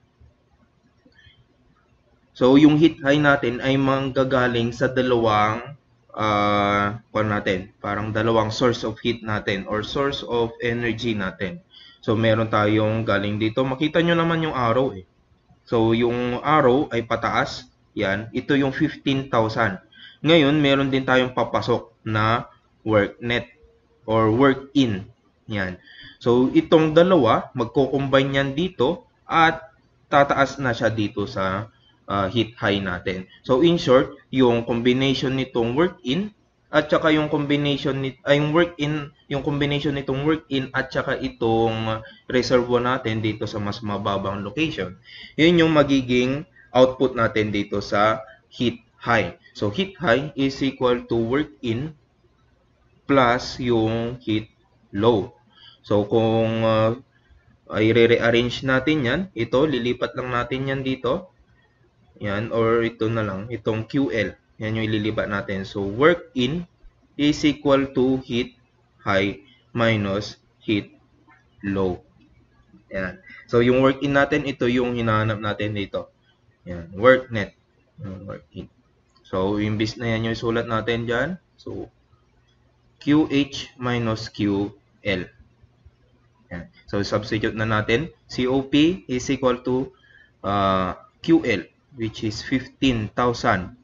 So, yung heat high natin ay manggagaling sa dalawang uh, kung natin, parang dalawang source of heat natin or source of energy natin. So, meron tayong galing dito. Makita nyo naman yung arrow eh. So, yung arrow ay pataas. Yan. Ito yung fifteen thousand. Ngayon, meron din tayong papasok na work net or work in. Yan. So, itong dalawa, magko-combine yan dito at tataas na siya dito sa uh, heat high natin. So, in short, yung combination nitong work in at saka yung combination nit ay yung work in, yung combination nitong work in at saka itong reservoir natin dito sa mas mababang location. Yun yung magiging output natin dito sa heat high. So heat high is equal to work in plus yung heat low. So kung uh, ay re-rearrange natin yan, ito lilipat lang natin yan dito. Yan, or ito na lang, itong Q L. Yan yung ililipat natin. So, work in is equal to heat high minus heat low. Yan. So, yung work in natin, ito yung hinahanap natin dito. Yan, work net. Work in. So, imbis na yan yung isulat natin dyan. So, Q H minus Q L. Yan. So, substitute na natin. C O P is equal to uh, Q L, which is fifteen thousand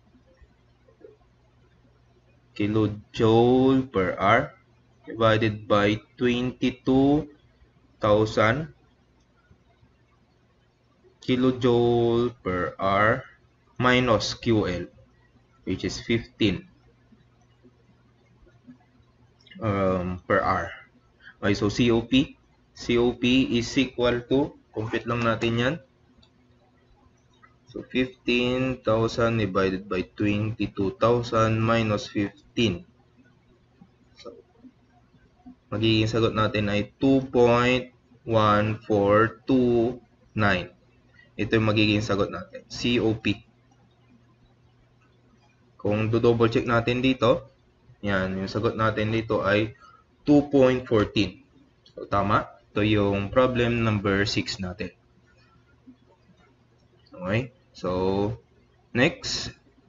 kilojoule per hour divided by twenty-two thousand kilojoule per hour minus Q L, which is fifteen um, per hour. Okay, so C O P. C O P is equal to, complete lang natin yan. So, fifteen thousand divided by twenty-two thousand minus fifteen. So, magiging sagot natin ay two point one four two nine. Ito yung magiging sagot natin, C O P. Kung do-double check natin dito, yan, yung sagot natin dito ay two point one four. So, tama. Ito yung problem number six natin. Okay? So, Next.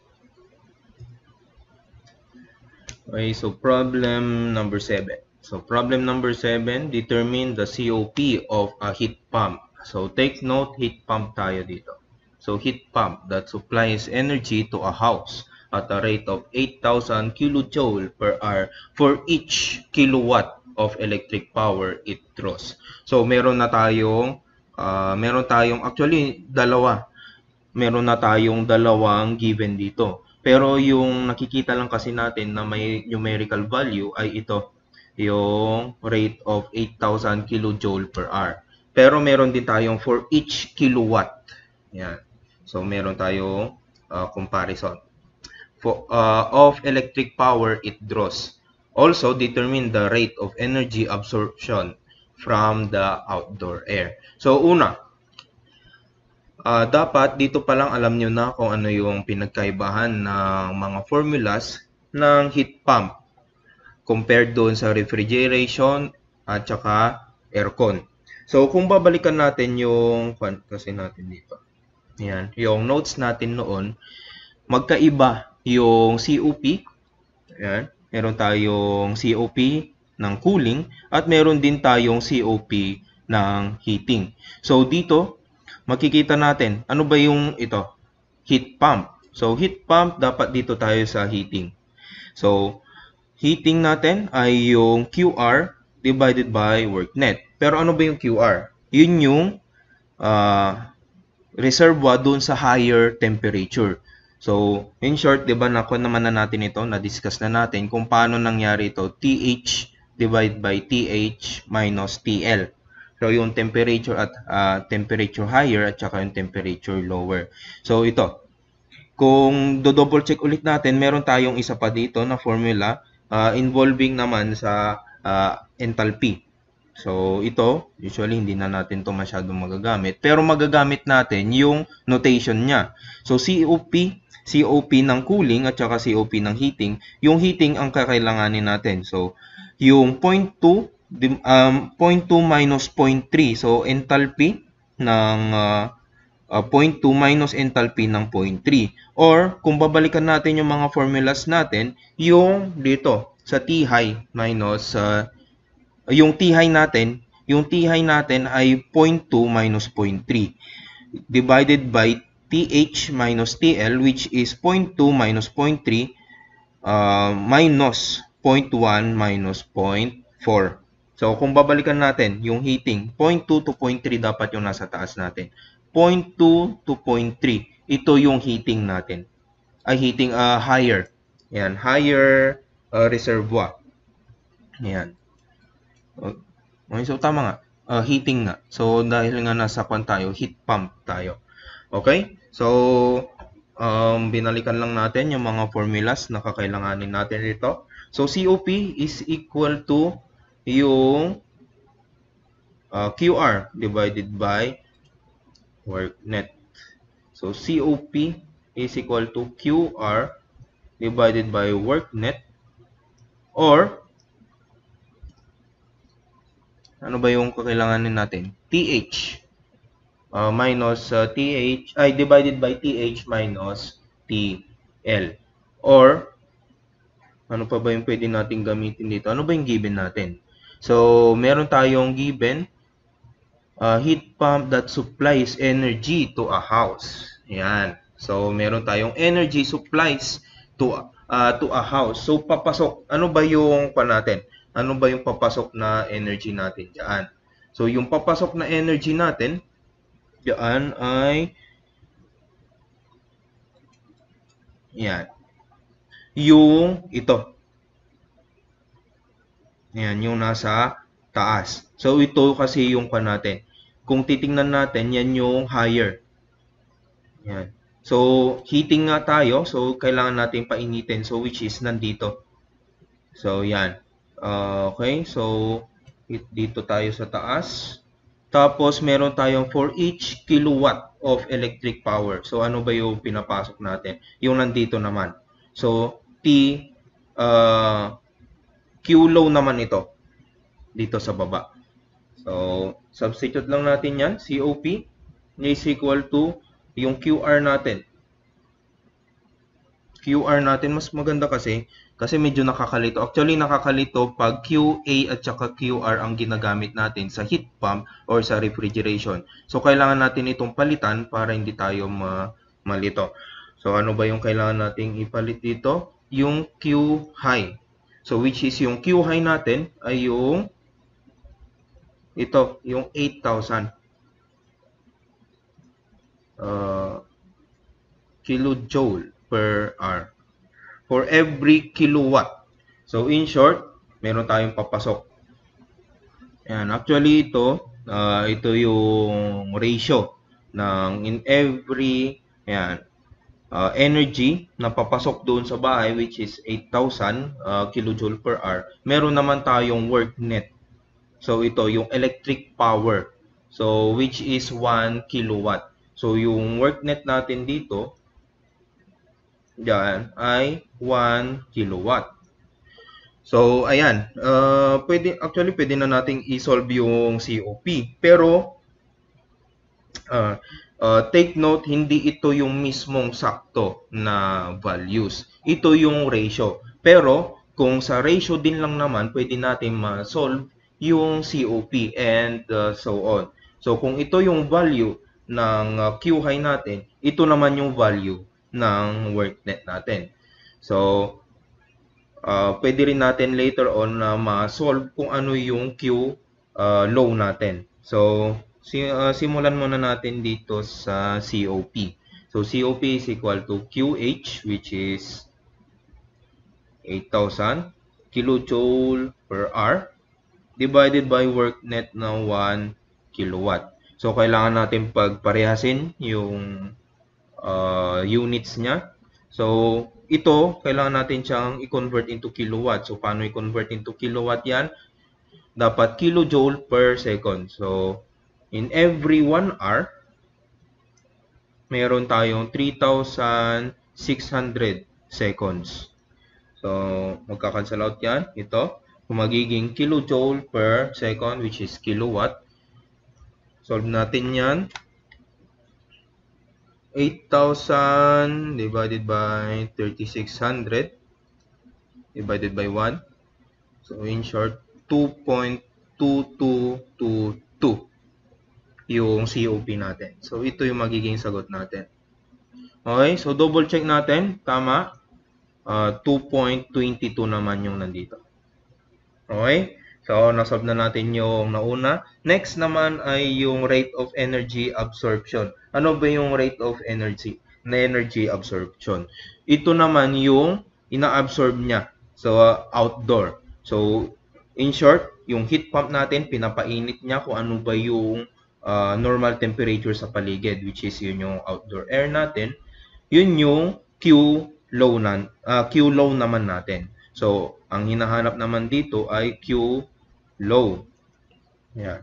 Okay, so problem number seven. So problem number seven, determine the C O P of a heat pump. So take note, heat pump tayo dito. So heat pump that supplies energy to a house at a rate of eight thousand kilojoule per hour for each kilowatt of electric power it draws. So meron na tayong uh, meron tayong actually dalawa meron na tayong dalawang given dito. Pero yung nakikita lang kasi natin na may numerical value ay ito, yung rate of eight thousand kilojoule per hour. Pero meron din tayong for each kilowatt. Yan. So meron tayong uh, comparison for, uh, of electric power it draws. Also determine the rate of energy absorption from the outdoor air. So una, Uh, dapat dito pa lang alam nyo na kung ano yung pinagkaibahan ng mga formulas ng heat pump compared doon sa refrigeration at saka aircon. So kung babalikan natin yung kasi natin dito. Yan, yung notes natin noon, magkaiba yung C O P. Yan, meron tayong C O P ng cooling at meron din tayong C O P ng heating. So dito makikita natin, ano ba yung ito? Heat pump. So, heat pump, dapat dito tayo sa heating. So, heating natin ay yung Q R divided by work net. Pero ano ba yung Q R? Yun yung uh, reservoir dun sa higher temperature. So, in short, di ba, nakuha naman na natin ito, na-discuss na natin kung paano nangyari ito, T H divided by T H minus T L. So, yung temperature at uh, temperature higher at saka yung temperature lower. So, ito. Kung do-double check ulit natin, meron tayong isa pa dito na formula uh, involving naman sa uh, enthalpy. So, ito, usually hindi na natin to masyadong magagamit. Pero magagamit natin yung notation niya. So, C O P, C O P ng cooling at saka C O P ng heating. Yung heating ang kakailanganin natin. So, yung zero point two um, zero point two minus zero point three. So, enthalpy ng uh, uh, zero point two minus enthalpy ng zero point three. Or, kung babalikan natin yung mga formulas natin, yung dito, sa T high minus, uh, yung T high natin, yung T high natin ay zero point two minus zero point three. Divided by T H minus T L, which is zero point two minus zero point three uh, minus zero point one minus zero point four. So, kung babalikan natin, yung heating, zero point two to zero point three dapat yung nasa taas natin. zero point two to zero point three. Ito yung heating natin. Ay, heating uh, higher. Yan, higher uh, reservoir. Yan. Okay, so tama nga. Uh, heating nga. So, dahil nga nasa kwan tayo, heat pump tayo. Okay? So, um, binalikan lang natin yung mga formulas na kakailanganin natin dito. So, C O P is equal to yung uh, Q R divided by work net. So, C O P is equal to Q R divided by work net, or ano ba yung kakailanganin natin? T H uh, minus uh, T H ay divided by T H minus T L, or ano pa ba yung pwede natin gamitin dito? Ano ba yung given natin? So, meron tayong given uh, heat pump that supplies energy to a house. Yan. So, meron tayong energy supplies to uh, to a house. So, papasok. Ano ba yung pa natin? Ano ba yung papasok na energy natin diyan? So, yung papasok na energy natin diyan ay yan. Yung ito. Yan, yung nasa taas. So, ito kasi yung pa natin. Kung titingnan natin, yan yung higher. Yan. So, heating nga tayo. So, kailangan natin painitin. So, which is nandito. So, yan. Uh, okay. So, dito tayo sa taas. Tapos, meron tayong for each kilowatt of electric power. So, ano ba yung pinapasok natin? Yung nandito naman. So, T, uh, Q low naman ito dito sa baba. So, substitute lang natin yan. C O P is equal to yung Q R natin. Q R natin mas maganda kasi kasi medyo nakakalito. Actually nakakalito pag Q A at saka Q R ang ginagamit natin sa heat pump or sa refrigeration. So kailangan natin itong palitan para hindi tayo ma malito. So ano ba yung kailangan nating ipalit dito? Yung Q high. So which is yung Q high natin ay yung ito, yung eight thousand uh, kilojoule per hour for every kilowatt. So in short, meron tayong papasok. Ayan, actually ito, uh, ito yung ratio ng in every ayan, uh, energy na papasok doon sa bahay which is eight thousand uh, kilojoule per hour. Meron naman tayong work net. So ito yung electric power. So which is one kilowatt. So yung work net natin dito diyan ay one kilowatt. So ayan, uh, pwede actually pwede na nating i-solve yung C O P. Pero uh, uh, take note, hindi ito yung mismong sakto na values. Ito yung ratio. Pero kung sa ratio din lang naman, pwede natin ma-solve yung C O P and uh, so on. So kung ito yung value ng uh, Q high natin, ito naman yung value ng work net natin. So, uh, pwede rin natin later on na ma-solve kung ano yung Q uh, low natin. So, si, uh, simulan muna natin dito sa C O P. So, C O P is equal to Q H which is eight thousand kilojoule per hour divided by work net na one kilowatt. So, kailangan natin pagparehasin yung uh, units niya. So, ito, kailangan natin siyang i-convert into kilowatt. So, paano i-convert into kilowatt yan? Dapat kilojoule per second. So, in every one hour, meron tayong three thousand six hundred seconds. So, magka-cancel out yan. Ito, kung magiging kilojoule per second, which is kilowatt. Solve natin yan. eight thousand divided by thirty-six hundred divided by one. So, in short, two point two two two two yung C O P natin. So, ito yung magiging sagot natin. Okay, so double check natin. Tama. Uh, two point two two naman yung nandito. Okay? So, nasolve na natin yung nauna. Next naman ay yung rate of energy absorption. Ano ba yung rate of energy? Na energy absorption. Ito naman yung ina-absorb niya. So, uh, outdoor. So, in short, yung heat pump natin, pinapainit niya kung ano ba yung uh, normal temperature sa paligid, which is yun yung outdoor air natin. Yun yung Q low, na, uh, Q low naman natin. So, ang hinahanap naman dito ay Q low. Yan.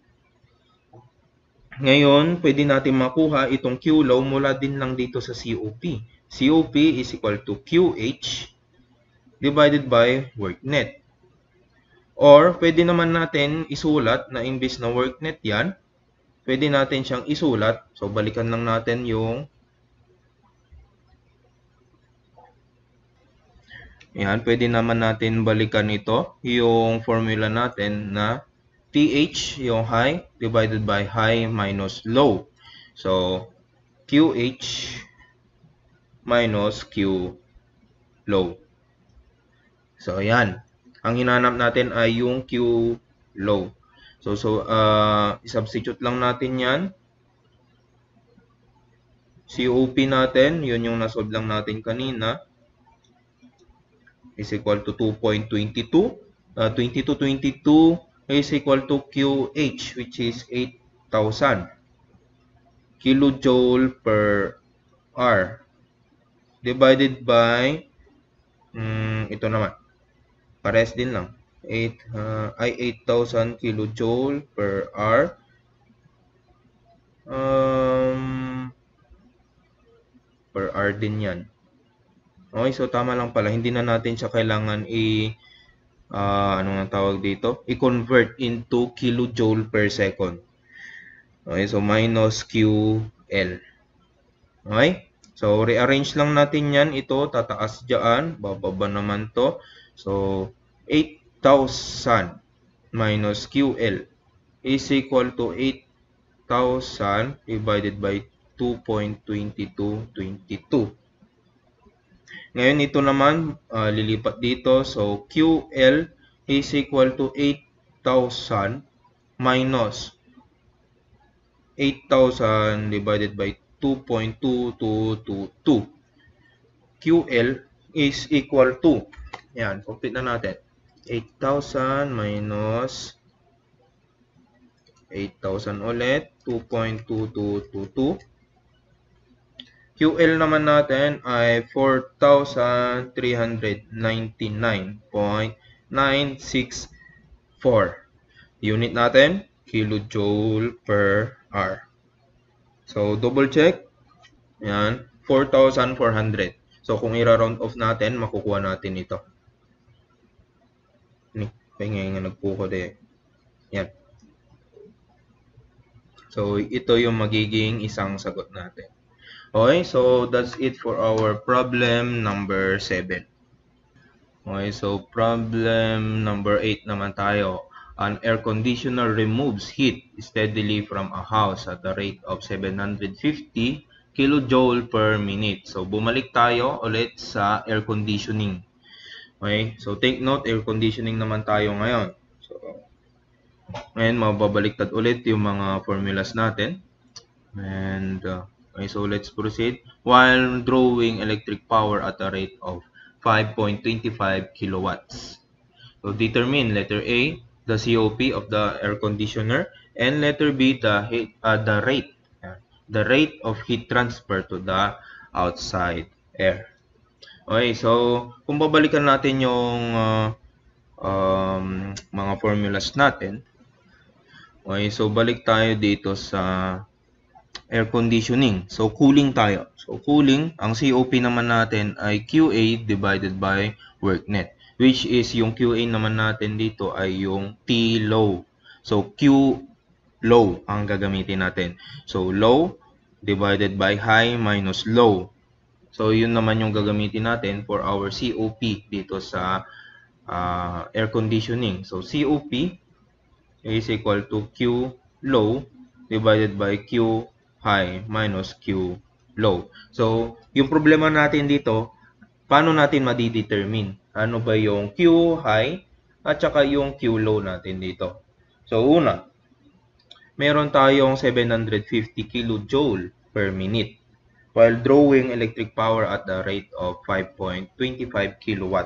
Ngayon, pwede natin makuha itong Q low mula din lang dito sa C O P. C O P is equal to Q H divided by work net. Or, pwede naman natin isulat na imbis na work net yan, pwede natin siyang isulat. So, balikan lang natin yung yan, pwede naman natin balikan ito, yung formula natin na T H, yung high, divided by high minus low. So, Q H minus Q low. So, ayan. Ang hinanap natin ay yung Q low. So, so uh, substitute lang natin yan. C O P natin, yun yung nasolve lang natin kanina, is equal to two point two two. Uh, twenty-two twenty-two is equal to Q H, which is eight thousand kilojoule per hour divided by um, ito naman pares din lang eight uh, ay eight thousand kilojoule per hour um, per hour din yan. Okay, so tama lang pala, hindi na natin siya kailangan i uh, ano nga tawag dito, i-convert into kilojoule per second. Okay, so minus Q L. Okay? So, rearrange lang natin yan. Ito, tataas dyan. Bababa naman to. So, eight thousand minus Q L is equal to eight thousand divided by two point two two two two. Ngayon, ito naman, uh, lilipat dito. So, Q L is equal to eight thousand minus eight thousand divided by two point two two two two. Q L is equal to, yan, complete na natin. eight thousand minus eight thousand ulit, two point two two two two. Q L naman natin ay four thousand three hundred ninety-nine point nine six four. Unit natin, kilojoule per hour. So, double check. Yan, four thousand four hundred. So, kung i-round off natin, makukuha natin ito. Kaya nga nagpukod eh. Yan. So, ito yung magiging isang sagot natin. Okay, so that's it for our problem number seven. Okay, so problem number eight naman tayo. An air conditioner removes heat steadily from a house at the rate of seven hundred fifty kilojoule per minute. So, bumalik tayo ulit sa air conditioning. Okay, so take note, air conditioning naman tayo ngayon. So, ngayon, mababaliktad ulit yung mga formulas natin. And, uh, okay, so let's proceed. While drawing electric power at a rate of five point two five kilowatts. So, determine letter A, the C O P of the air conditioner, and letter B, the, heat, uh, the rate, uh, the rate of heat transfer to the outside air. Okay, so kung babalikan natin yung uh, um, mga formulas natin, okay, so balik tayo dito sa air conditioning. So, cooling tayo. So, cooling, ang C O P naman natin ay Q A divided by work net, which is yung Q A naman natin dito ay yung T low. So, Q low ang gagamitin natin. So, low divided by high minus low. So, yun naman yung gagamitin natin for our C O P dito sa uh, air conditioning. So, C O P is equal to Q low divided by Q high minus Q low. So, yung problema natin dito, paano natin madidetermine? Ano ba yung Q high at saka yung Q low natin dito? So, una, meron tayong seven hundred fifty kilojoule per minute while drawing electric power at the rate of five point two five kilowatt.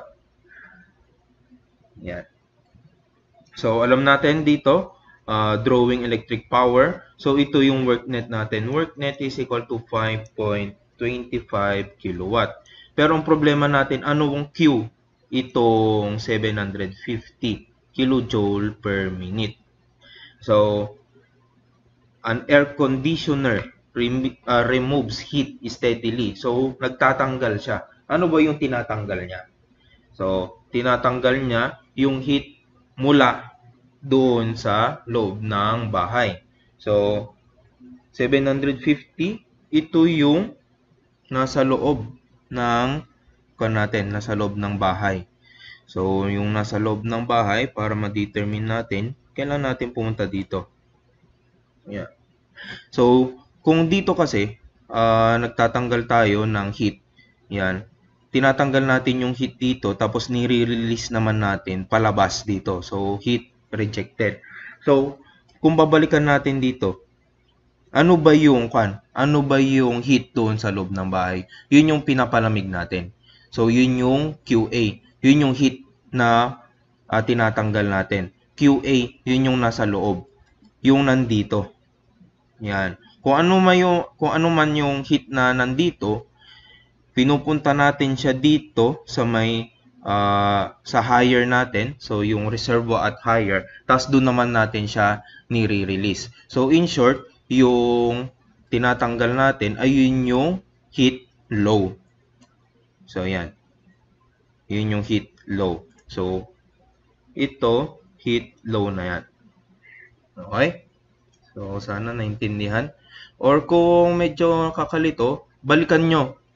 Yan. So, alam natin dito, uh, drawing electric power. So, ito yung work net natin. Work net is equal to five point two five kilowatt. Pero ang problema natin, ano yung Q? Itong seven hundred fifty kilojoule per minute. So, an air conditioner rem uh, removes heat steadily. So, nagtatanggal siya. Ano ba yung tinatanggal niya? So, tinatanggal niya yung heat mula doon sa loob ng bahay. So, seven hundred fifty, ito yung nasa loob ng kan natin, nasa loob ng bahay. So, yung nasa loob ng bahay, para ma-determine natin, kailan natin pumunta dito. Yeah. So, kung dito kasi, uh, nagtatanggal tayo ng heat, yan, tinatanggal natin yung heat dito, tapos nire-release naman natin palabas dito. So, heat rejected. So, kung babalikan natin dito, ano ba yung kan? Ano ba yung heat doon sa loob ng bahay? Yun yung pinapalamig natin. So, yun yung Q A. Yun yung heat na uh, tinatanggal natin. Q A, yun yung nasa loob. Yung nandito. Yan. Kung ano man yung, kung ano man yung heat na nandito, pinupunta natin siya dito sa may uh, sa higher natin. So, yung reservoir at higher. Tapos, doon naman natin siya nire-release. So, in short, yung tinatanggal natin ay yun yung heat low. So, yan. Yun yung heat low. So, ito, heat low na yan. Okay? So, sana naintindihan. Or kung medyo kakalito, balikan nyo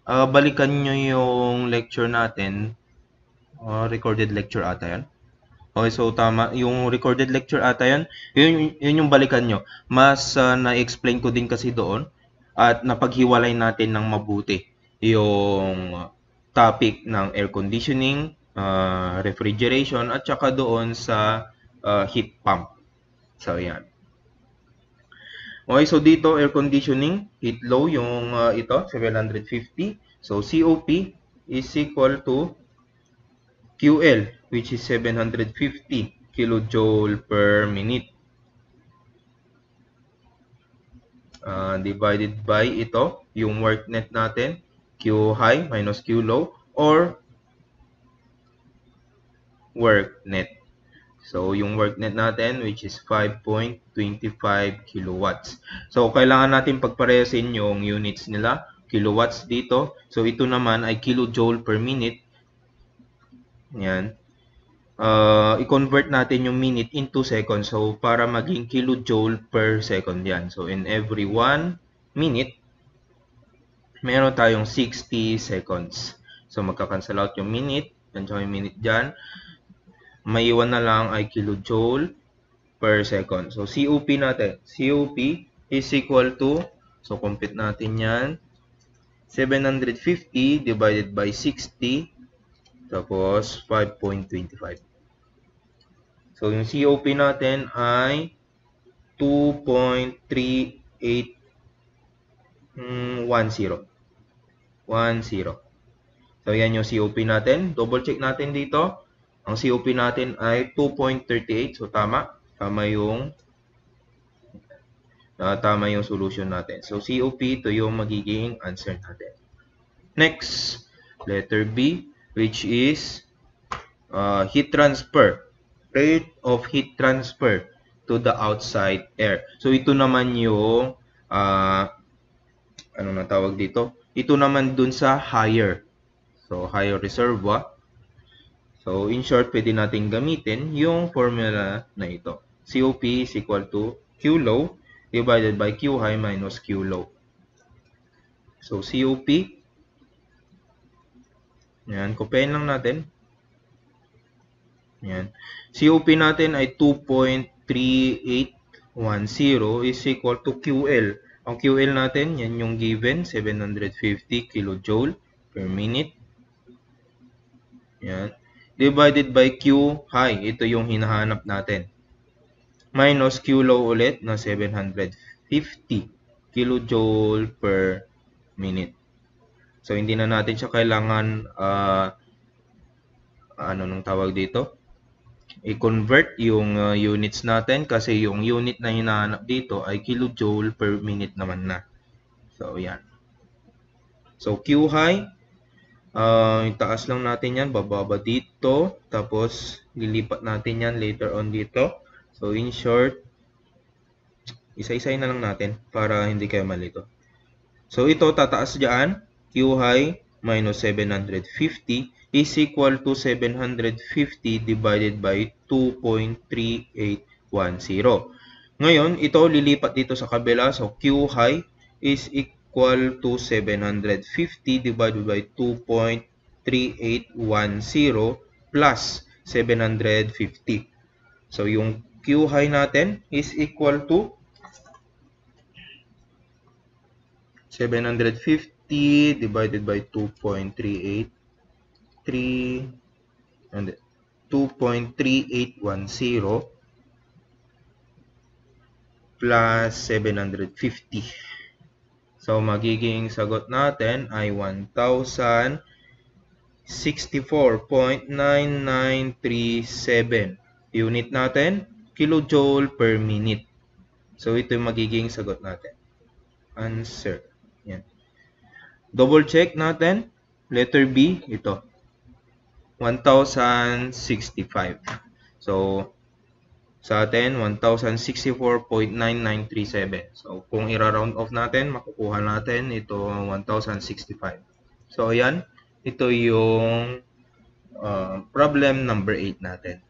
uh, balikan nyo yung lecture natin. Uh, recorded lecture ata yan. Okay, so tama. Yung recorded lecture ata yan. Yun, yun yung balikan nyo. Mas uh, na-explain ko din kasi doon at napaghiwalay natin ng mabuti yung topic ng air conditioning, uh, refrigeration, at saka doon sa uh, heat pump. So, yan. Okay, so dito air conditioning, heat low yung uh, ito, seven hundred fifty. So, C O P is equal to Q L, which is seven hundred fifty kilojoule per minute. Uh, divided by ito, yung work net natin, Q high minus Q low, or work net. So, yung work net natin, which is five point two five kilowatts. So, kailangan natin pagparehasin yung units nila, kilowatts dito. So, ito naman ay kilojoule per minute. Yan. Uh, i-convert natin yung minute into seconds. So, para maging kilojoule per second yan. So, in every one minute, meron tayong sixty seconds. So, magka-cancel out yung minute. Yan siya yung minute dyan. Maiwan na lang ay kilojoule per second. So, C O P natin. C O P is equal to, so, compute natin yan, seven hundred fifty divided by sixty, tapos five point two five. So, yung C O P natin ay two point three eight one zero. one zero. So, yan yung C O P natin. Double check natin dito. Ang C O P natin ay two point three eight. So, tama. Tama yung uh, tama yung solution natin. So, C O P, ito yung magiging answer natin. Next, letter B, which is uh, heat transfer. Rate of heat transfer to the outside air. So, ito naman yung uh, ano na tawag dito? Ito naman dun sa higher. So, higher reservoir. So, in short, pwede natin gamitin yung formula na ito. C O P is equal to Q low divided by Q high minus Q low. So, C O P, yan, kopyahin lang natin. Yan. C O P natin ay two point three eight one zero is equal to Q L. Ang Q L natin, yan yung given, seven hundred fifty kilojoule per minute. Yan. Divided by Q high, ito yung hinahanap natin. Minus Q low ulit na seven hundred fifty kilojoule per minute. So, hindi na natin siya kailangan, uh, ano nung tawag dito? I-convert yung uh, units natin kasi yung unit na hinahanap dito ay kilojoule per minute naman na. So, yan. So, Q high, uh, itaas lang natin yan, bababa dito, tapos lilipat natin yan later on dito. So, in short, isa-isay na lang natin para hindi kayo malito. So, ito tataas dyan, Q high minus seven hundred fifty is equal to seven hundred fifty divided by two point three eight one zero. Ngayon, ito lilipat dito sa kabila. So, Q high is equal to seven hundred fifty divided by two point three eight one zero plus seven hundred fifty. So, yung Q high natin is equal to seven hundred fifty divided by two point three eight three and two point three eight one zero plus seven hundred fifty. So, magiging sagot natin ay one thousand sixty-four point nine nine three seven. Unit natin, kilojoule per minute. So, ito yung magiging sagot natin. Answer. Yan. Double check natin. Letter B, ito. one thousand sixty-five. So, sa atin, one thousand sixty-four point nine nine three seven. So, kung i-round off natin, makukuha natin ito one thousand sixty-five. So, ayan. Ito yung uh, problem number eight natin.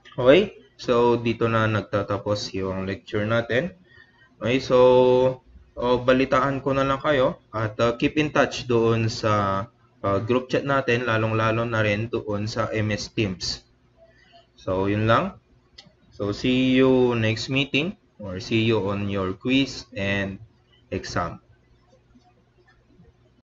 Okay? So, dito na nagtatapos yung lecture natin. Okay? So, O balitaan ko na lang kayo at uh, keep in touch doon sa uh, group chat natin, lalong-lalo na rin doon sa M S Teams. So, yun lang. So, see you next meeting or see you on your quiz and exam.